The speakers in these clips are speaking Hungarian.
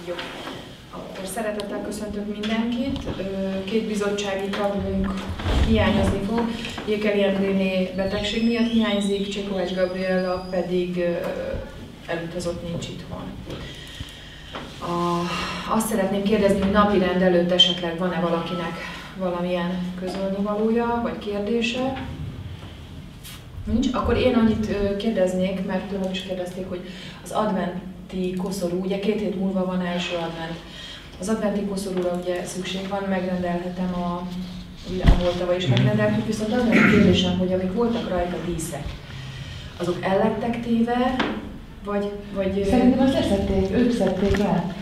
Jó. Akkor szeretettel köszöntök mindenkit. Két bizottsági tagunk hiányozni fog. Jékeli Endréné betegség miatt hiányzik, Csékovács Gabriella pedig elutazott, nincs itthon. Azt szeretném kérdezni, hogy napirend előtt esetleg van-e valakinek valamilyen közölnivalója, vagy kérdése? Nincs? Akkor én annyit kérdeznék, mert tőlem is kérdezték, hogy az adventi koszorú, ugye 2 hét múlva van első advent. Az adventi koszorúra ugye szükség van, megrendelhetem volt tavaly is megrendeltük, viszont az a kérdésem, hogy amik voltak rajta díszek, azok el lettek téve, vagy... Szerintem azt leszették, ők szedték el,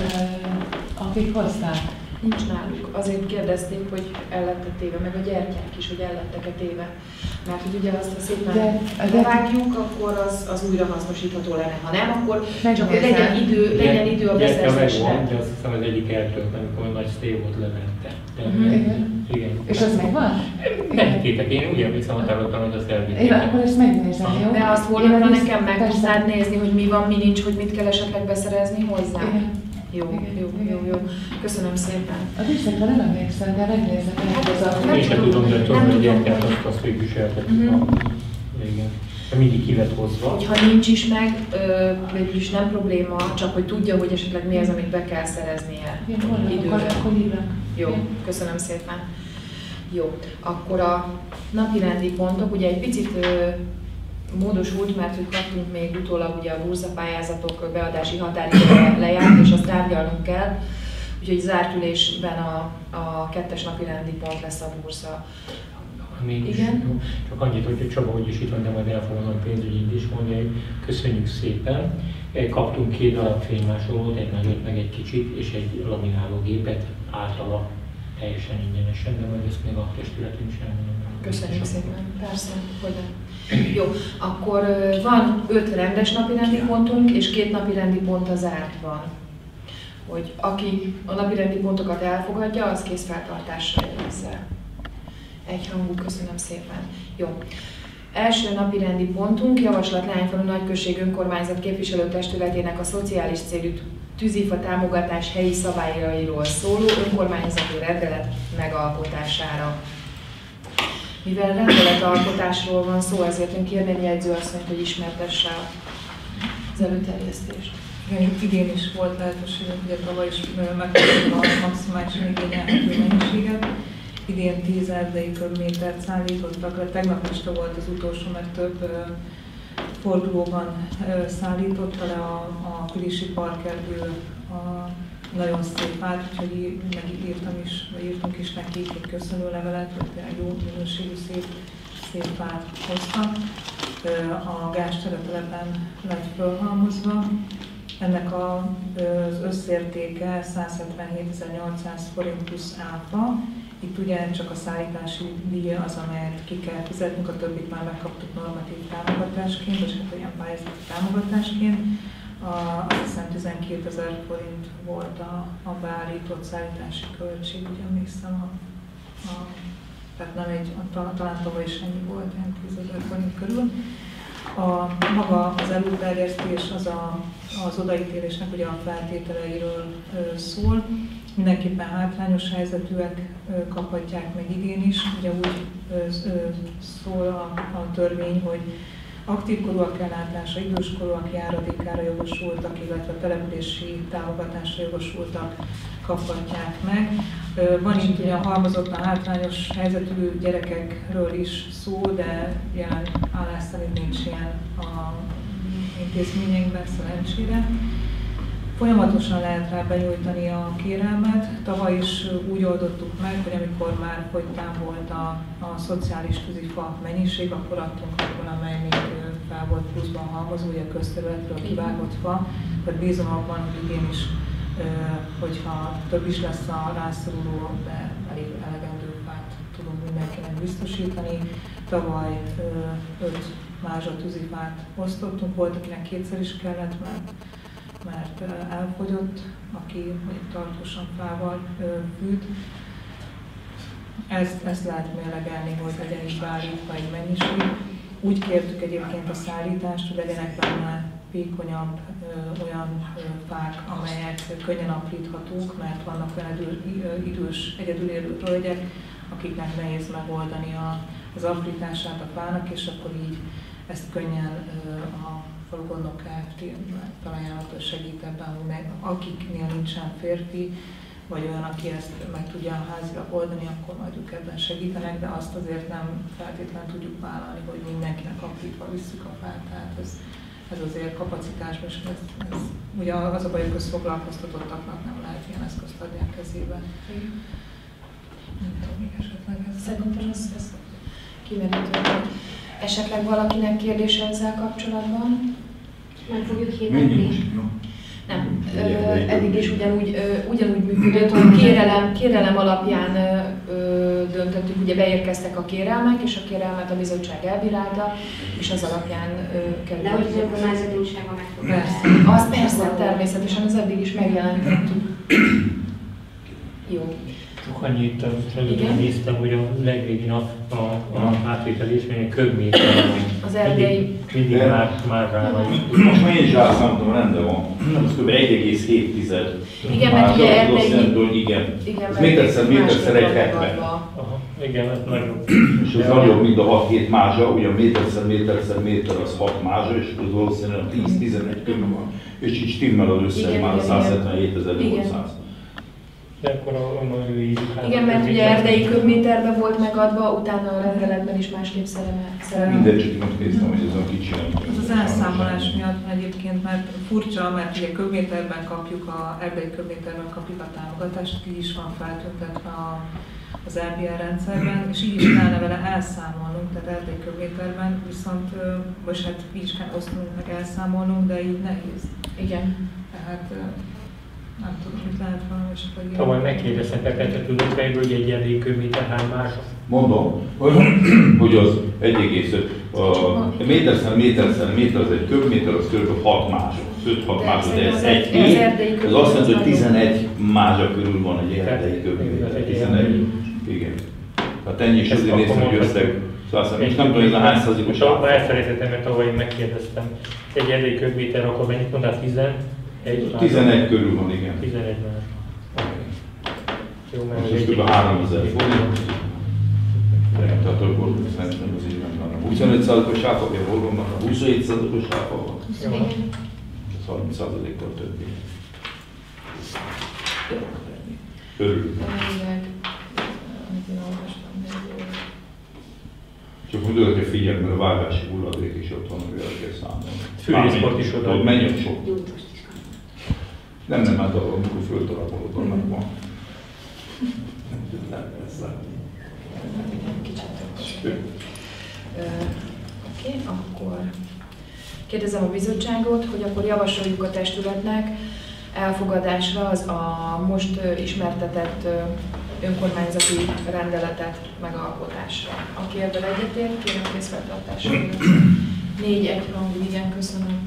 akik hozták. Nincs náluk. Azért kérdezték, hogy el lettek téve, meg a gyertyák is, hogy el lettek-e téve. Mert hogy ugye azt, ha szépen bevágjuk, akkor az újra hasznosítható lenne. Ha nem, akkor csak hogy legyen idő a beszerzésre. De azt hiszem az egyik eltölt, amikor nagy sztévot levette. Igen. És az megvan? Megkétek, én úgy emlékszem, határozottan, hogy azt elvitték. Én akkor ezt megnézem, jó? De azt volna nekem meg tudnád nézni, hogy mi van, mi nincs, hogy mit kell esetleg beszerezni hozzá. Igen. Jó. Köszönöm szépen. A díszekre nem emlékszem, de megnézem. Én sem tudom, de tudom, hogy a gyertyát azt végviseltettük. Igen. Mindig ki lett hozva. Ha nincs is meg, végülis nem probléma, csak hogy tudja, hogy esetleg mi az, amit be kell szereznie időre. Jó, köszönöm szépen. Jó, akkor a napirendi pontok, ugye egy picit módosult, mert hogy kaptunk még utólag ugye a burzapályázatok beadási határideje lejárt, és azt tárgyalnunk kell. Úgyhogy zárt ülésben a 2-es napirendi pont lesz a burza. Igen? Csak annyit, hogy Csaba úgyis itt van, de majd el fogom a pénzügyi is mondani, hogy köszönjük szépen. Kaptunk 2 darab fénymásolót, egy nagyot meg egy kicsit, és egy laminálógépet általa teljesen ingyenesen, de majd ezt még a testületünk sem mondom. Köszönjük szépen, persze, hogy nem. Jó, akkor van 5 rendes napirendi pontunk, és 2 napirendi pont a zártban. Hogy aki a napirendi pontokat elfogadja, az készfeltartással jelezze. Egyhangú, köszönöm szépen. Jó. Első napirendi pontunk, javaslat Leányfalu Nagyközség Önkormányzat képviselőtestületének a szociális célú tűzifa támogatás helyi szabályairól szóló önkormányzati rendelet megalkotására. Mivel rendeletalkotásról van szó, ezért én kérném jegyzőasszonyt, hogy ismertesse az előterjesztést. Igen, idén is volt lehetőség, ugye tavaly is megkaptuk a maximálisan igényelhető mennyiséget. Idén 10 erdei köbmétert szállítottak le, tegnap este volt az utolsó, mert több fordulóban szállította le a Külisi Parkerdő a nagyon szép fát, úgyhogy írtunk is neki egy köszönőlevelet, hogy tényleg jó minőségű szép fát hoztak. A gázteletelepen lett fölhalmozva. Ennek az összértéke 177.800 forint plusz áfa. Itt ugye csak a szállítási díja az, amelyet ki kell fizetnünk, a többit már megkaptuk normatív támogatásként, vagy hát olyan pályázati támogatásként. Azt hiszem 12 000 forint volt a beállított szállítási költség, ugye emlékszem, tehát nem talán tavaly is ennyi volt, 10 000 forint körül. Maga az előterjesztés az odaítélésnek ugye a feltételeiről szól. Mindenképpen hátrányos helyzetűek kaphatják meg idén is. Ugye úgy szól a törvény, hogy aktív korúak ellátása, időskorúak járadékára jogosultak, illetve települési támogatásra jogosultak kaphatják meg. Van itt ugye a halmozottan hátrányos helyzetű gyerekekről is szó, de jelen állás szerint nincs ilyen a intézményekben, szerencsére. Folyamatosan lehet rá benyújtani a kérelmet. Tavaly is úgy oldottuk meg, hogy amikor már fogytán volt a szociális tűzifa mennyiség, akkor adtunk abból, amely még fel volt pluszban halmozó, ugye a közterületről kivágott fa, hogy bízom abban, hogy idén is, hogyha több is lesz a rászoruló, de elég elegendő fát tudunk mindenkinek biztosítani. Tavaly 5 mázsa tűzifát osztottunk, volt, akinek 2-szer is kellett, mert elfogyott, aki tartósan fával fűt. Ezt lehet mérlegelni, hogy legyen is beállítva egy mennyiség. Úgy kértük egyébként a szállítást, hogy legyenek benne vékonyabb olyan fák, amelyek könnyen apríthatók, mert vannak olyan idős, egyedül élő hölgyek, akiknek nehéz megoldani az aprítását a fának, és akkor így ezt könnyen a Falugondok Kft. Felajánlott segít ebben, hogy akiknél nincsen férfi, vagy olyan, aki ezt meg tudja házilag oldani, akkor majd ők ebben segítenek, de azt azért nem feltétlenül tudjuk vállalni, hogy mindenkinek aprítva visszük a fát. Tehát ez azért kapacitásban, és ez ugye az a baj, hogy közfoglalkoztatottaknak nem lehet ilyen eszközt adni a kezébe. Nem tudom, még esetleg ez. Szerintem ez kimerítő. Esetleg valakinek kérdése ezzel kapcsolatban? Meg fogjuk hirdetni? Nem, eddig is ugyanúgy működött, hogy kérelem alapján döntöttük, ugye beérkeztek a kérelmek, és a kérelmet a bizottság elbírálta, és az alapján került. De hogy az önkormányzati újságban meg fogjuk. Az persze, természetesen, az eddig is megjelentettük. Jó. Csak annyit néztem, hogy a legvégén a átvételés, mely köbméter van. Az erdei. Mindig már rá vagy. Most már én is rászámoltam, rendben van. Az kb. 1,7. Igen, mert ugye erdei. Igen. Ez méterszer 1,70. Igen, ez nagyon. És az nagyobb, mint a 6-7 mázsa, ugye méterszer méter az 6 mázsa, és az valószínűleg 10-11 körül van. És így stimmel az összeg már 177.800. De akkor onnan ő így... Igen, mert ugye erdei köbméterben volt megadva, utána a rendeletben is másképp szerepel. Mindegy, csak most néztem, hogy ez a kicsi. Ez az elszámolás miatt egyébként, mert furcsa, mert ugye köbméterben kapjuk, erdei köbméterben kapjuk a támogatást, így is van feltüntetve az RBR rendszerben, és így is kellene vele elszámolnunk, tehát erdei köbméterben, viszont most hát így is kell osztunk meg elszámolnunk, de így nehéz. Igen. Tehát nem tudom, mit lehet valami esetleg ilyen. Tavaly megkérdeztem Pepetet, tudod fejből, hogy egy erdei köbméter hány mázsa? Mondom, hogy az 1,5 méter az egy köbméter, az kb. 6 mázsa. 5-6 mázsa, de ez egy hét. Ez azt jelenti, hogy 11 mázsa körül van egy erdei köbméter. 11. Igen. Tehát ennyi is azért néztem, hogy összeg. És nem tudom, ez a hány százalékos áfa. Elfelejtettem, mert tavaly én megkérdeztem. Egy erdei köbméter, akkor mennyit mondtál? 11 körül van, igen. 11 már. Jó, mert ez kb. 3000 forint. Tehát akkor szerintem az így nem van. 25%-os áfa, vagy hol van, 27%-os áfa van. Ez 30%-kal többi. Örülünk. Csak mondod, hogy figyelj, mert a vágási hulladék is ott van, hogy el kell számolni. Fűrészport is oda. Menjünk sok. Nem, hát amikor föltalálkolod, annak van. Oké, akkor kérdezem a bizottságot, hogy akkor javasoljuk a testületnek elfogadásra az a most ismertetett önkormányzati rendeletet megalkotásra. Aki ebben egyetért, kérem készfeltartásra. 4 egyhangú, igen, köszönöm.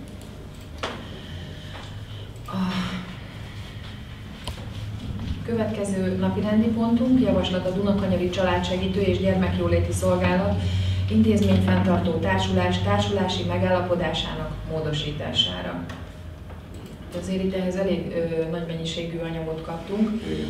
Következő napirendi pontunk, javaslat a Dunakanyari Családsegítő és Gyermekjóléti Szolgálat intézményfenntartó társulási megállapodásának módosítására. Azért itt ehhez elég nagy mennyiségű anyagot kaptunk.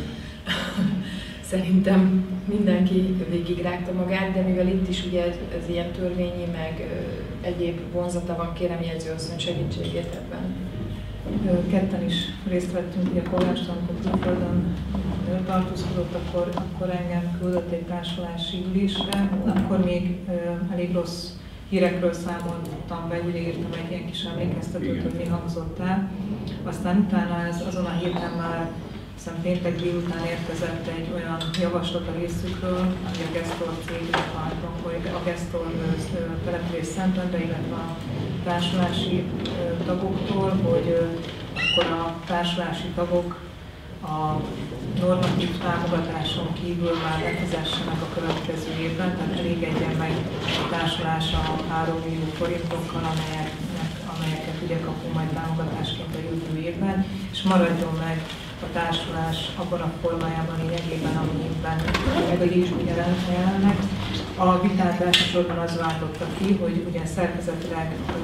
Szerintem mindenki végigrágta magát, de mivel itt is ugye ez ilyen törvényi, meg egyéb vonzata van, kérem jegyzőasszony segítségét ebben. Ketten is részt vettünk, ugye Kovács, amikor külföldön tartózkodott, akkor engem küldött egy társulási ülésre, akkor még elég rossz hírekről számoltam be, ugye írtam egy ilyen kis emlékeztetőt, hogy mi hangzott el. Aztán utána azon a héten már hiszem péntek délután érkezett egy olyan javaslat a részükről, hogy a Gestor cég, a Gestor település Szentendre, illetve a társulási tagoktól, hogy akkor a társulási tagok a normatív támogatáson kívül már befizessenek a következő évben, tehát elégedjen meg a társulás a 3 millió forintokkal, amelyeket ugye kapunk majd támogatásként a jövő évben, és maradjon meg a társulás abban a formájában lényegében, amiben meg is jelennek. A vitát elsősorban az váltotta ki, hogy ugye szerkezetileg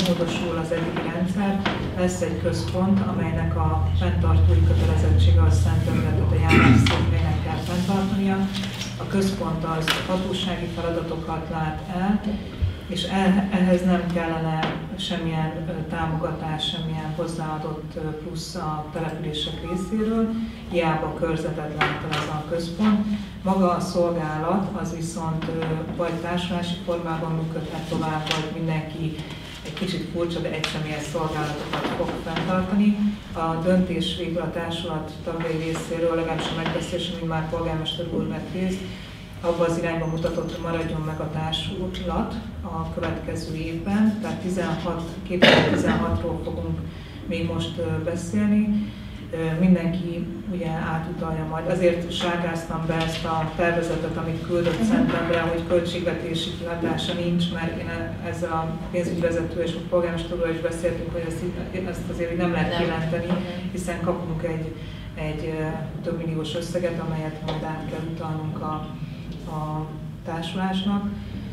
módosul az eddigi rendszer, lesz egy központ, amelynek a fenntartói kötelezettsége a Szent Ömletet a járásszékhelynek kell fenntartania. A központ az hatósági feladatokat lát el, és ehhez nem kellene semmilyen támogatás, semmilyen hozzáadott plusz a települések részéről, hiába körzetet lát el ez a központ. Maga a szolgálat az viszont vagy társulási formában működhet tovább, vagy mindenki egy kicsit furcsa, de egyszemélyes szolgálatokat fog fenntartani. A döntés végül a társulat tagjai részéről, legalábbis a megbeszélésen, mint már polgármester úr vett részt, abba az irányba mutatott, hogy maradjon meg a társulat a következő évben, tehát 2016-ról fogunk még most beszélni. Mindenki ugye átutalja majd. Azért sárgáztam be ezt a tervezetet, amit küldött Szentendre, hogy költségvetési kihatása nincs, mert én ezzel a pénzügyvezető és a polgármesterről is beszéltünk, hogy ezt azért nem lehet jelenteni, hiszen kapunk egy több milliós összeget, amelyet majd át kell utalnunk a társulásnak,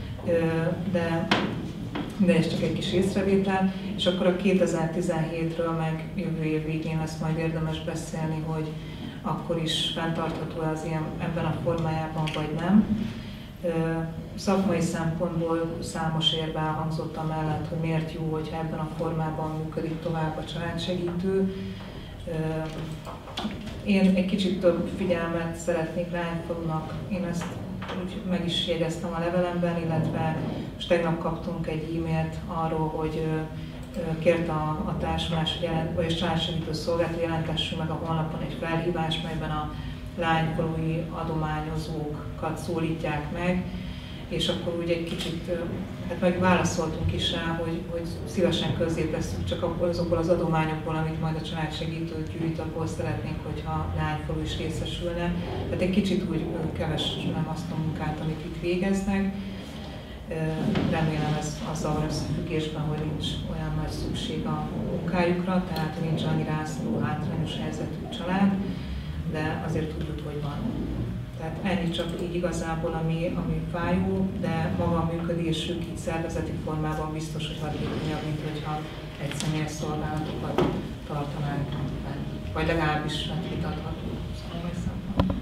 de ez csak egy kis észrevétel, és akkor a 2017-ről meg jövő év végén lesz majd érdemes beszélni, hogy akkor is fenntartható az ilyen ebben a formájában, vagy nem. Szakmai szempontból számos érve elhangzott amellett, hogy miért jó, hogyha ebben a formában működik tovább a családsegítő. Én egy kicsit több figyelmet szeretnék Lányfalunak, én ezt úgy meg is jegyeztem a levelemben, illetve most tegnap kaptunk egy e-mailt arról, hogy kért a társulás, vagy a családsegítő szolgálat, jelentessünk meg a honlapon egy felhívást, melyben a lányfalui adományozókat szólítják meg, és akkor úgy egy kicsit, hát meg válaszoltunk is rá, hogy szívesen közzétesszük csak azokból az adományokból, amit majd a családsegítő gyűjt, abból szeretnénk, hogyha lányfalu is részesülne. Tehát egy kicsit úgy keveslem azt a munkát, amit itt végeznek. Remélem ez azzal van összefüggésben, hogy nincs olyan nagy szükség a munkájukra, tehát nincs annyi rászoruló, hátrányos helyzetű család, de azért tudjuk, hogy van. Tehát ennyi csak így igazából, ami fájó, de maga a működésük így szervezeti formában biztos, hogy hatékonyabb, mint hogyha egy személyes szolgálatokat tartanánk, vagy legalábbis vitatható szakmai szempontból.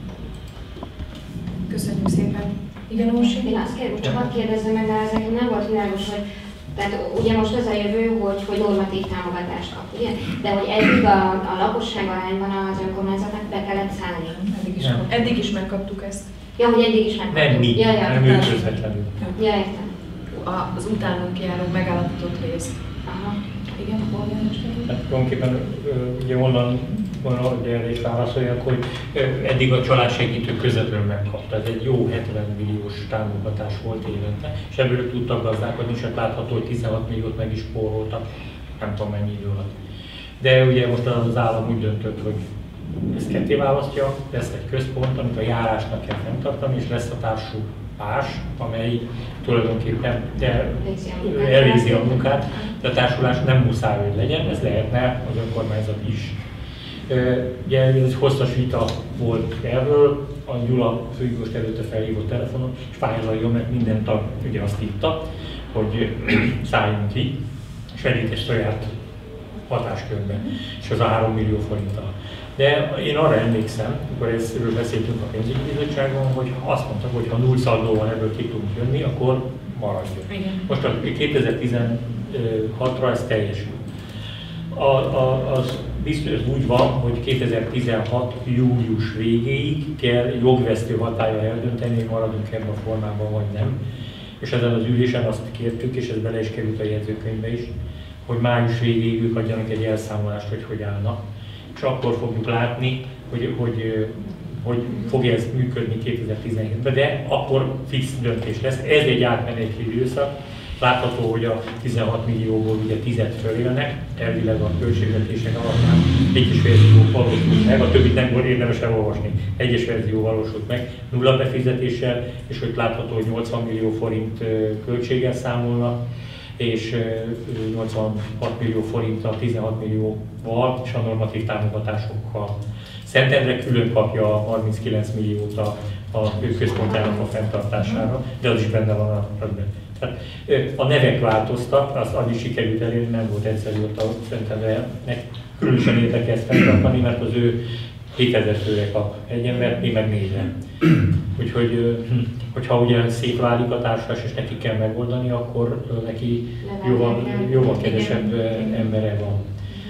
Köszönjük szépen. Igen, Orsi? Én azt csak hadd kérdezzem meg, mert ezek nem volt világos, hogy tehát ugye most az a jövő, hogy normatív támogatást kap, ugye? De hogy eddig a lakosság arányban az önkormányzatnak be kellett szállni. Eddig is megkaptuk ezt. Ja, hogy eddig is megkaptuk. Nem mi, nem ő közvetlenül. Ja, értem. Az utánunk járó megállapított rész. Aha. Igen, polgármester úr? Hát tulajdonképpen ugye onnan erre is válaszoljak, hogy eddig a családsegítő közvetlenül megkapta. Ez egy jó 70 milliós támogatás volt évente, és ebből tudtak gazdálkodni, és látható, hogy 16 milliót meg is spóroltak, nem tudom mennyi idő alatt. De ugye most az állam úgy döntött, hogy ezt ketté választja, lesz egy központ, amit a járásnak kell fenntartani, és lesz a társulás, amely tulajdonképpen elvégzi a munkát, de a társulás nem muszáj, hogy legyen, ez lehetne az önkormányzat is. Ugye ez hosszas vita volt erről, a Gyula főigazgató előtte felhívott telefonon, és fájlaljon, mert minden tag ugye azt írta, hogy szálljunk ki, és elítés saját hatáskörben, és az a 3 millió forinttal. De én arra emlékszem, amikor ezről beszéltünk a pénzügyi bizottságon, hogy azt mondtak, hogy ha null szaldóval ebből ki tudunk jönni, akkor maradjon. Igen. Most a 2016-ra ez teljesül. Az biztos úgy van, hogy 2016. július végéig kell jogvesztő hatállyal eldönteni, hogy maradunk ebben a formában vagy nem. És ezen az ülésen azt kértük, és ez bele is került a jegyzőkönyvbe is, hogy május végéig ők adjanak egy elszámolást, hogy állnak. És akkor fogjuk látni, hogy fog ez működni 2017-ben, de akkor fix döntés lesz. Ez egy átmeneti időszak. Látható, hogy a 16 millióból ugye 10-et fölélnek, elvileg a költségvetések alapján egyes verzió valósult meg, a többit nem volt érdemes elolvasni. Egyes verzió valósult meg, nulla befizetéssel, és hogy látható, hogy 80 millió forint költséggel számolnak, és 86 millió forinttal, 16 millióval és a normatív támogatásokkal. Szentendre külön kapja 39 milliót a a központjának a fenntartására, de az is benne van a rögben. Tehát a nevek változtak, azt annyi sikerült elérni, nem volt egyszerű ott a Szentembernek. Különösen érdekes ezt fenntartani, mert az ő 7000 főre kap egy embert, mi meg 4-en. Úgyhogy, hogyha ugye szétválik a társulás és neki kell megoldani, akkor neki jóval kevesebb embere van.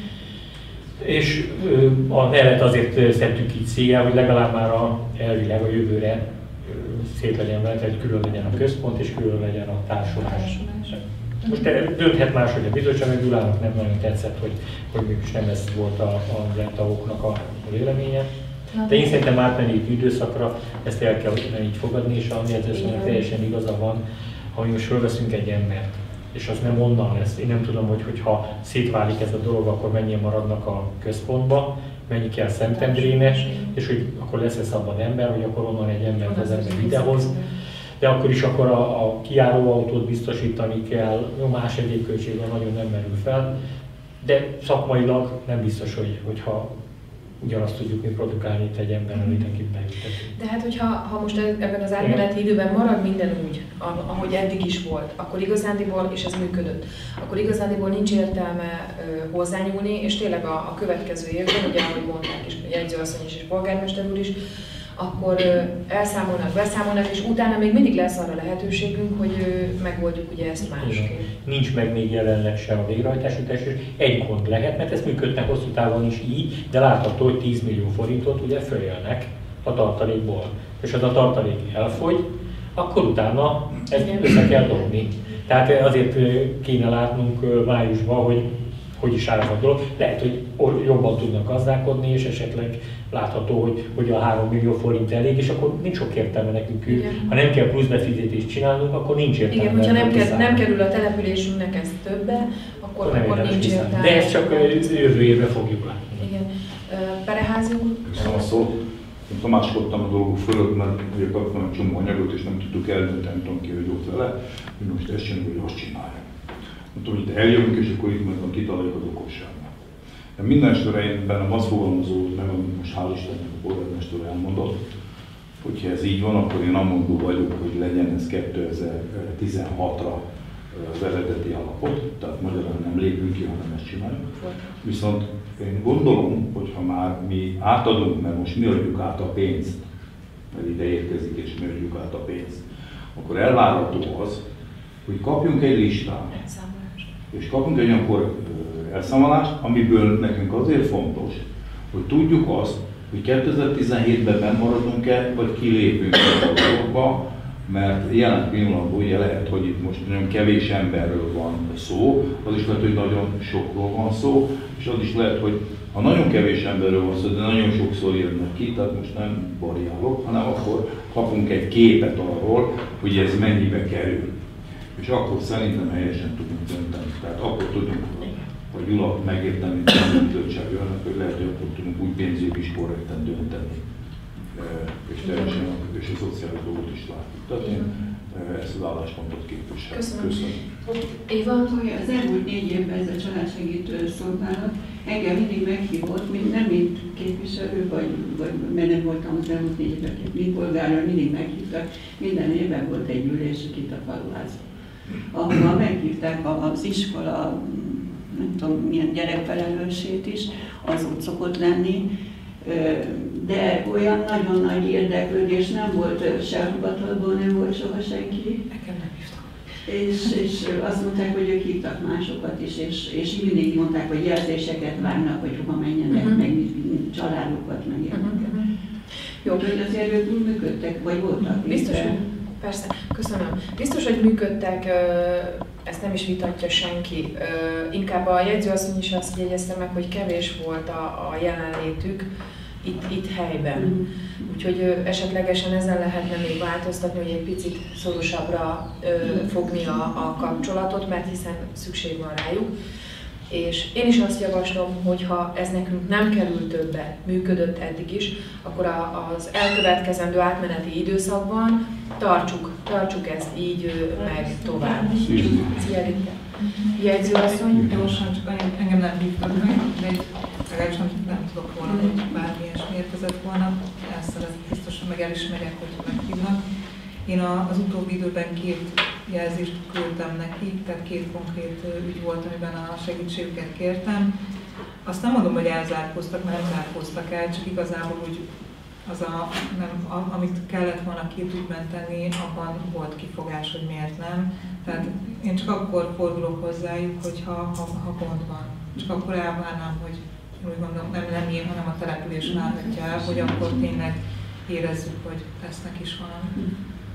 És a nevet azért szedtük így széjjel, hogy legalább már elvileg a jövőre szét legyen vele, hogy külön legyen a központ és külön legyen a társulás. Most dönthet más, hogy a bizottság, meg Gyulának nem nagyon tetszett, hogy mégis nem ez volt a tagoknak a véleménye. De én szerintem átmeneti időszakra ezt el kell így fogadni, és a jegyzőszónak teljesen igaza van, ha most fölveszünk egy embert, és az nem onnan lesz. Én nem tudom, hogyha szétválik ez a dolog, akkor mennyien maradnak a központba, mennyi kell Szentendrének, és hogy akkor lesz-e szabad ember, vagy akkor onnan egy embert az ember idehoz. De akkor is akkor a kijáróautót biztosítani kell, más egyéb költségben nagyon nem merül fel, de szakmailag nem biztos, hogyha ugyanazt tudjuk mi produkálni itt egy emberrel, amit akit bejutatni. De hát, hogyha most ebben az átmeneti időben marad minden úgy, ahogy eddig is volt, akkor igazándiból, és ez működött, akkor igazándiból nincs értelme hozzányúlni, és tényleg a következő évben, ugye ahogy mondták is, jegyzőasszony is és polgármester úr is, akkor beszámolnak, és utána még mindig lesz arra lehetőségünk, hogy megoldjuk ugye ezt másképp. Nincs meg még jelenleg se a végrehajtási testőr. Egy gond lehet, mert ez működnek hosszú távon is így, de látható, hogy 10 millió forintot ugye följönnek a tartalékból. És az a tartalék elfogy, akkor utána ezt össze kell dobni. Tehát azért kéne látnunk májusban, hogy is áll a dolog. Lehet, hogy jobban tudnak gazdálkodni, és esetleg látható, hogy a 3 millió forint elég, és akkor nincs sok értelme nekünk. Ha nem kell plusz befizetést csinálnunk, akkor nincs értelme. Igen, hogyha nem kerül a településünknek ez többe, akkor nincs értelme. De ezt csak jövő évre fogjuk látni. Igen. Pereházi úr? Köszönöm a szót. Én tamáskodtam a dolgok fölött, mert ugye kaptam egy csomó anyagot, és nem tudtuk eldönteni, nem tudom ki, hogy ott vele, hogy most ezt csináljuk, hogy azt csinálják. Mondtam, hogy itt eljövünk, és akkor itt meg kitaláljuk az okosságot. Minden esetre én bennem azt fogalmazódott meg, amit most hál' Istennek a polgármester elmondott, hogyha ez így van, akkor én amondó vagyok, hogy legyen ez 2016-ra az eredeti állapot, tehát magyarán nem lépünk ki, hanem ezt csináljuk. Viszont én gondolom, hogy ha már mi átadunk, mert most mi adjuk át a pénzt, mert ide érkezik és mi adjuk át a pénzt, akkor elvárható az, hogy kapjunk egy listát, és kapunk egy olyankor elszámolást, amiből nekünk azért fontos, hogy tudjuk azt, hogy 2017-ben bennmaradunk-e, vagy kilépünk a dolgokba, mert jelen pillanatban ugye lehet, hogy itt most nagyon kevés emberről van szó, az is lehet, hogy nagyon sokról van szó, és az is lehet, hogy ha nagyon kevés emberről van szó, de nagyon sokszor jönnek ki, tehát most nem variálok, hanem akkor kapunk egy képet arról, hogy ez mennyibe kerül. És akkor szerintem helyesen tudunk dönteni. Tehát akkor tudunk, hogy Gyula megérteni, hogy lehet, hogy akkor tudunk úgy pénzügyek is korrekten dönteni. És teljesen és a szociális dolgot is látjuk. Tehát én ezt az álláspontot képviselem. Köszönöm. Éva? Az elmúlt 4 évben ez a családsegítő szolgálat engem mindig meghívott, nem mint képviselő, vagy mert nem voltam az elmúlt 4 évben, mint polgárral mindig meghívtak. Minden évben volt egy ülésük itt a Faluházban, ahol meghívták az iskola, nem tudom milyen gyerekfelelősét is, az ott szokott lenni, de olyan nagyon nagy érdeklődés nem volt se a hivatalból, nem volt soha senki. Nekem nem hívtak. És azt mondták, hogy ők hívtak másokat is, és mindig mondták, hogy jelzéseket várnak, hogy hova menjenek, meg családokat, meg ilyeneket. Jó, hogy azért ők úgy működtek, vagy voltak. Biztos, persze, köszönöm. Biztos, hogy működtek, ezt nem is vitatja senki. Inkább a jegyzőasszony is azt jegyezte meg, hogy kevés volt a jelenlétük itt helyben. Úgyhogy esetlegesen ezen lehetne még változtatni, hogy egy picit szorosabbra fogni a kapcsolatot, mert hiszen szükség van rájuk. És én is azt javaslom, hogy ha ez nekünk nem kerül többe, működött eddig is, akkor az elkövetkezendő átmeneti időszakban tartsuk ezt így meg tovább. Szia, Ritka. Jegyzőasszony? Gyorsan, csak engem nem hívtak meg, de legalábbis nem tudok volna, hogy bármi ilyesmi érkezett volna. Ezt biztosan meg elismerják, hogy meghívnak. Én az utóbbi időben 2 jelzést küldtem nekik, tehát 2 konkrét ügy volt, amiben a segítségüket kértem. Azt nem mondom, hogy elzárkóztak, mert nem zárkóztak el, csak igazából úgy amit kellett volna 2 ügyben tenni, abban volt kifogás, hogy miért nem. Tehát én csak akkor fordulok hozzájuk, hogyha gond van. Csak akkor elvárnám, hogy úgy gondolom, nem én, hanem a település várhatja el, hogy akkor tényleg érezzük, hogy lesznek is valami.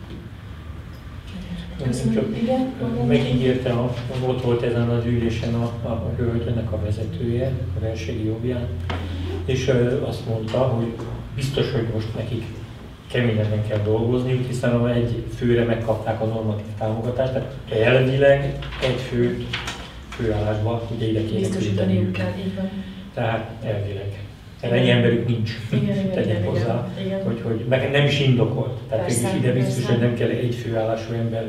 Csak megígérte, ott volt ezen az ülésen a hölgynek a vezetője, a versenyi jobbján, és azt mondta, hogy biztos, hogy most nekik keményebben kell dolgozniuk, hiszen egy főre megkapták a normatív támogatást, tehát elvileg egy főállásban ugye ide kéne biztosítaniuk kell, így van. Tehát elvileg. Ennyi emberük nincs, tegyek hozzá, hogy nem is indokolt. Tehát ide biztos, hogy nem kell egy főállású ember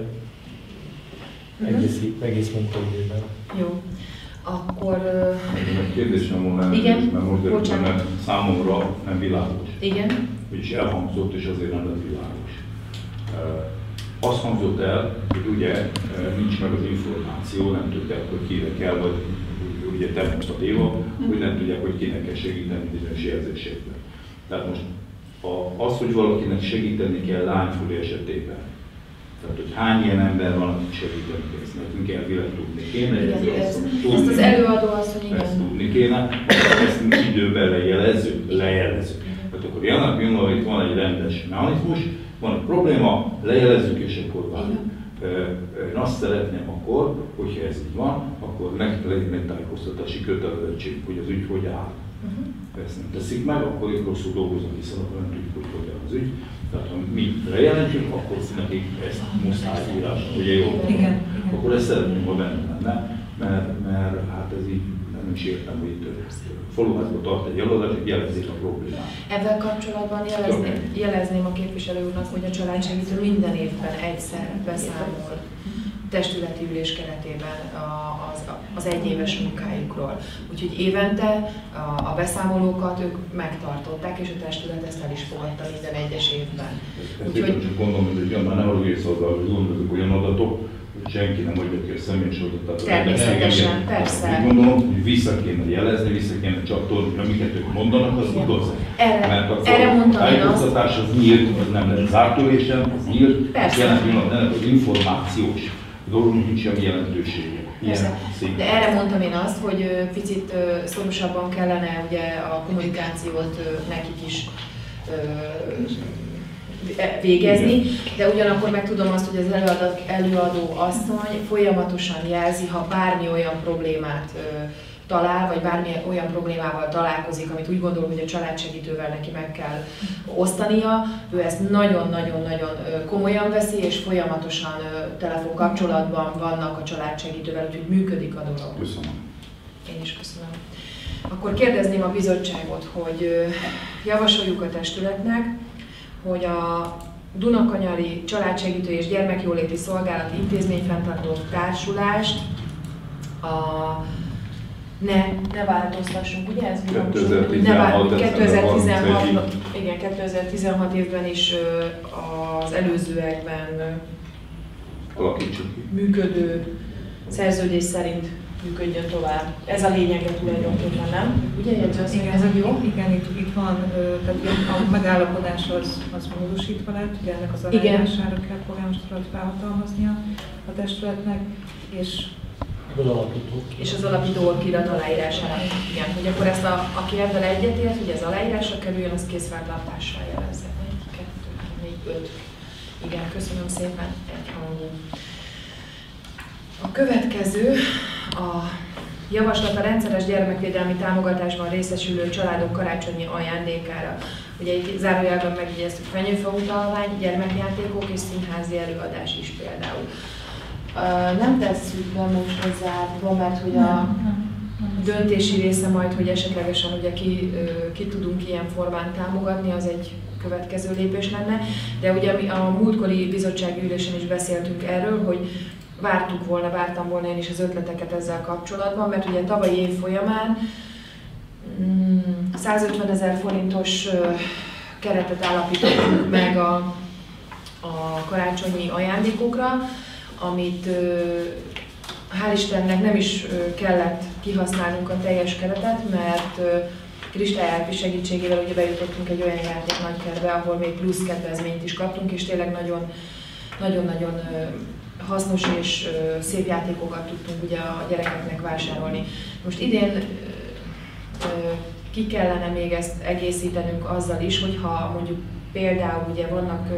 egész munkaidőben. Jó. Akkor... Kérdésem volna, mert számomra nem világos. Igen. Vagyis elhangzott, és azért nem lett világos. Azt hangzott el, hogy ugye nincs meg az információ, nem tudják, hogy kire kell, vagy ugye te mondtad Éva, hogy nem tudják, hogy kinek kell segíteni bizonyos jelzésekben. Tehát most az, hogy valakinek segíteni kell lányfúli esetében, tehát hogy hány ilyen ember van, akik segíteni kell, ezt nekünk elvileg tudni kéne. Ezt az előadó azt, hogy igen. Ezt tudni kéne, ezt időben lejelezzük. Tehát akkor jelen pillanatban itt van egy rendes mechanizmus, van egy probléma, lejelezzük és akkor várjuk. Én azt szeretném akkor, hogyha ez így van, akkor legyen egy tájékoztatási kötelezettség, hogy az ügy hogy áll. Ha ezt nem teszik meg, akkor itt rosszul dolgoznak, hiszen akkor nem tudjuk, hogy áll az ügy. Tehát ha mi lejelentjük, akkor nekik ezt muszáj írásra, ugye jó? Igen. Akkor ezt szeretném, ha benne lenne, mert hát ez így nem is értem, hogy itt faluházba tart egy előadást, hogy jelezzék a problémát. Ezzel kapcsolatban jelezném a képviselő úrnak, hogy a családsegítő minden évben egyszer beszámol testületi ülés keretében az egyéves munkájukról. Úgyhogy évente a beszámolókat ők megtartották, és a testület ezt el is fogadta minden egyes évben. Úgyhogy csak gondolom, hogy már nem arról írsz azzal, hogy gondolok olyan adatok, hogy senki nem adja ki a személyes adatot. Természetesen, persze. Úgy gondolom, hogy vissza kéne jelezni, vissza kéne csatolni, amiket ők mondanak, az igaz. Erre mondtam én azt. A tájékoztatás az nyílt, az nem lehet zárt ülésen, az nyílt, jelen pillanatban az információs dolgunk nincs semmi jelentősége. De erre mondtam én azt, hogy picit szorosabban kellene ugye a kommunikációt nekik is végezni, de ugyanakkor meg tudom azt, hogy az előadó asszony folyamatosan jelzi, ha bármi olyan problémát talál, vagy bármi olyan problémával találkozik, amit úgy gondolom, hogy a családsegítővel neki meg kell osztania, ő ezt nagyon-nagyon-nagyon komolyan veszi, és folyamatosan telefonkapcsolatban vannak a családsegítővel, úgyhogy működik a dolog. Köszönöm. Én is köszönöm. Akkor kérdezném a bizottságot, hogy javasoljuk a testületnek, hogy a Dunakanyari Családsegítő és Gyermekjóléti Szolgálati Intézményfenntartó Társulást ne változtassunk, ugye? Ez 2016 évben is az előzőekben működő szerződés szerint működjön tovább. Ez a lényege tulajdonképpen, nem? Ugye, igen, ez jó? Igen, itt van, tehát a megállapodás az módosítva lett, ugye ennek az aláírására kell polgármester felhatalmaznia a testületnek, és az alapító okirat aláírására. Igen, hogy akkor ezt aki ebben egyetért, hogy ez aláírásra kerüljön, az készfeltartással jelezze. 1, 2, 3, 4, 5. Igen, köszönöm szépen, egyhangú. A következő a javaslat a rendszeres gyermekvédelmi támogatásban részesülő családok karácsonyi ajándékára. Ugye itt zárójelben megjegyeztük fenyőfa utalvány, gyermekjátékok és színházi előadás is például. Nem tesszük be most hozzá, mert hogy a döntési része majd, hogy esetlegesen ugye ki tudunk ilyen formán támogatni, az egy következő lépés lenne. De ugye a múltkori bizottsági ülésen is beszéltünk erről, hogy vártam volna én is az ötleteket ezzel kapcsolatban, mert ugye tavalyi év folyamán 150 000 forintos keretet állapítottunk meg a karácsonyi ajándékokra, amit hál' Istennek nem is kellett kihasználnunk a teljes keretet, mert Kristály segítségével ugye bejutottunk egy olyan játék Nagykerbe, ahol még plusz kedvezményt is kaptunk, és tényleg nagyon-nagyon hasznos és szép játékokat tudtunk ugye a gyerekeknek vásárolni. Most idén ki kellene még ezt egészítenünk azzal is, hogyha mondjuk például ugye vannak,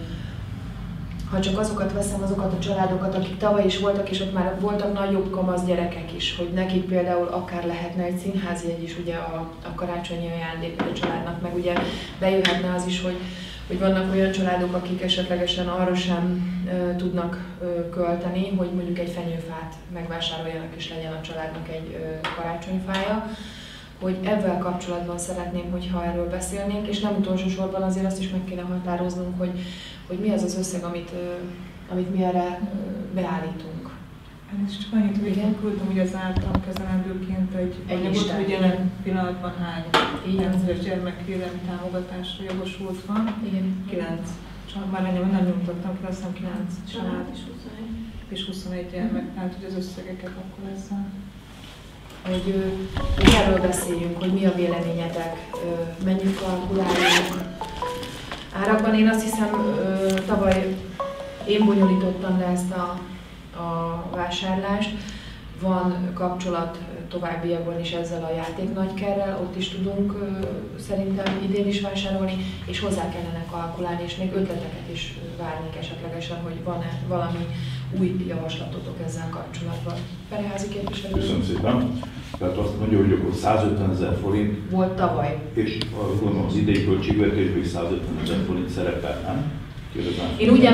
ha csak azokat veszem, azokat a családokat, akik tavaly is voltak, és ott már voltak nagyobb kamasz gyerekek is, hogy nekik például akár lehetne egy színházi jegy is ugye a karácsonyi ajándék a családnak, meg ugye bejöhetne az is, hogy vannak olyan családok, akik esetlegesen arra sem tudnak költeni, hogy mondjuk egy fenyőfát megvásároljanak és legyen a családnak egy karácsonyfája. Hogy ebben kapcsolatban szeretném, hogyha erről beszélnénk, és nem utolsó sorban azért azt is meg kéne határoznunk, hogy mi az az összeg, amit mi erre beállítunk. Én is csak annyit, hogy én küldtem ugye az általam kezelendőként egy anyagot, hogy jelen pillanatban hány rendszeres gyermekvédelmi támogatásra jogosult van. Igen. 9. Csak már nem nyomtattam ki, azt hiszem 9 család és 21 gyermek, tehát hogy az összegeket akkor ezzel. Hogy erről beszéljünk, hogy mi a véleményetek, mennyit kalkulálunk. Árakban én azt hiszem, tavaly én bonyolítottam le ezt a vásárlást. Van kapcsolat továbbiakban is ezzel a játék Nagykerrel, ott is tudunk szerintem idén is vásárolni, és hozzá kellene kalkulálni, és még ötleteket is várnék esetlegesen, hogy van-e valami új javaslatotok ezzel kapcsolatban. Pereházi képviselő. Köszönöm szépen. Tehát azt mondja, hogy akkor 150 000 forint. Volt tavaly. És gondolom az idei költségvetésben is 150 000 forint szerepel, nem? Én úgy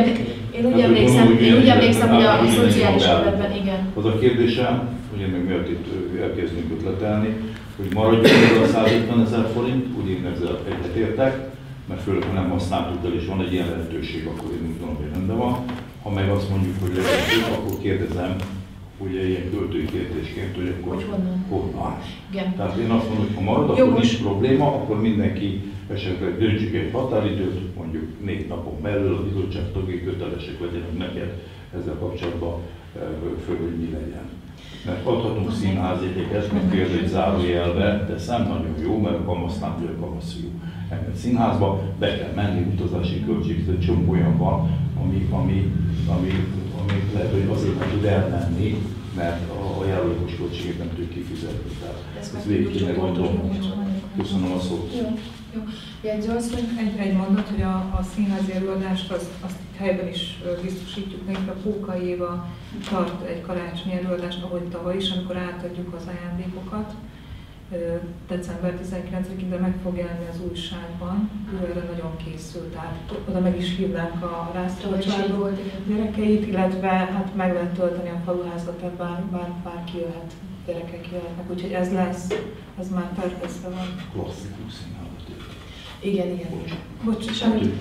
emlékszem, hogy a szociális területben igen. Az a kérdésem, ugye meg miatt itt elkezdünk ötletelni, hogy maradjon ez a 150 000 forint, úgy én ezzel egyetértek, mert főleg, ha nem használtuk el, és van egy ilyen lehetőség, akkor én úgy gondolom, hogy rendben van. Ha meg azt mondjuk, hogy legyen, akkor kérdezem, ugye ilyen költői kérdésként, hogy akkor honnan. Tehát én azt mondom, hogy ha marad, akkor nincs probléma, akkor mindenki esetleg döntsük egy határidőt, mondjuk 4 napon belül a bizottság tagjai kötelesek legyenek neked ezzel kapcsolatban föl, hogy mi legyen. Mert adhatunk színházjegyeket, mint például egy zárójelbe, de szem nagyon jó, mert a kamasznál vagy a kamaszfiú enged színházba, be kell menni, utazási költség, de csomó olyan van, ami lehet, hogy azért nem tud elmenni, mert a járulékos költséget nem tud kifizetni. Tehát ezt végig kéne gondolni. Köszönöm a szót. Jó. Egy mondat, hogy a színházi előadást azt helyben is biztosítjuk nekik. A Póka Éva tart egy karácsonyi előadást, ahogy tavaly is, amikor átadjuk az ajándékokat. December 19-én, de meg fog jelenni az újságban, ő erre nagyon készült, tehát oda meg is hívnánk a rászoruló családok gyerekeit, illetve hát meg lehet tölteni a faluházat, tehát bárki jöhet, gyerekek jöhetnek, úgyhogy ez lesz, ez már tervezve van. Klasszikus színházat. Igen. Bocs, semmi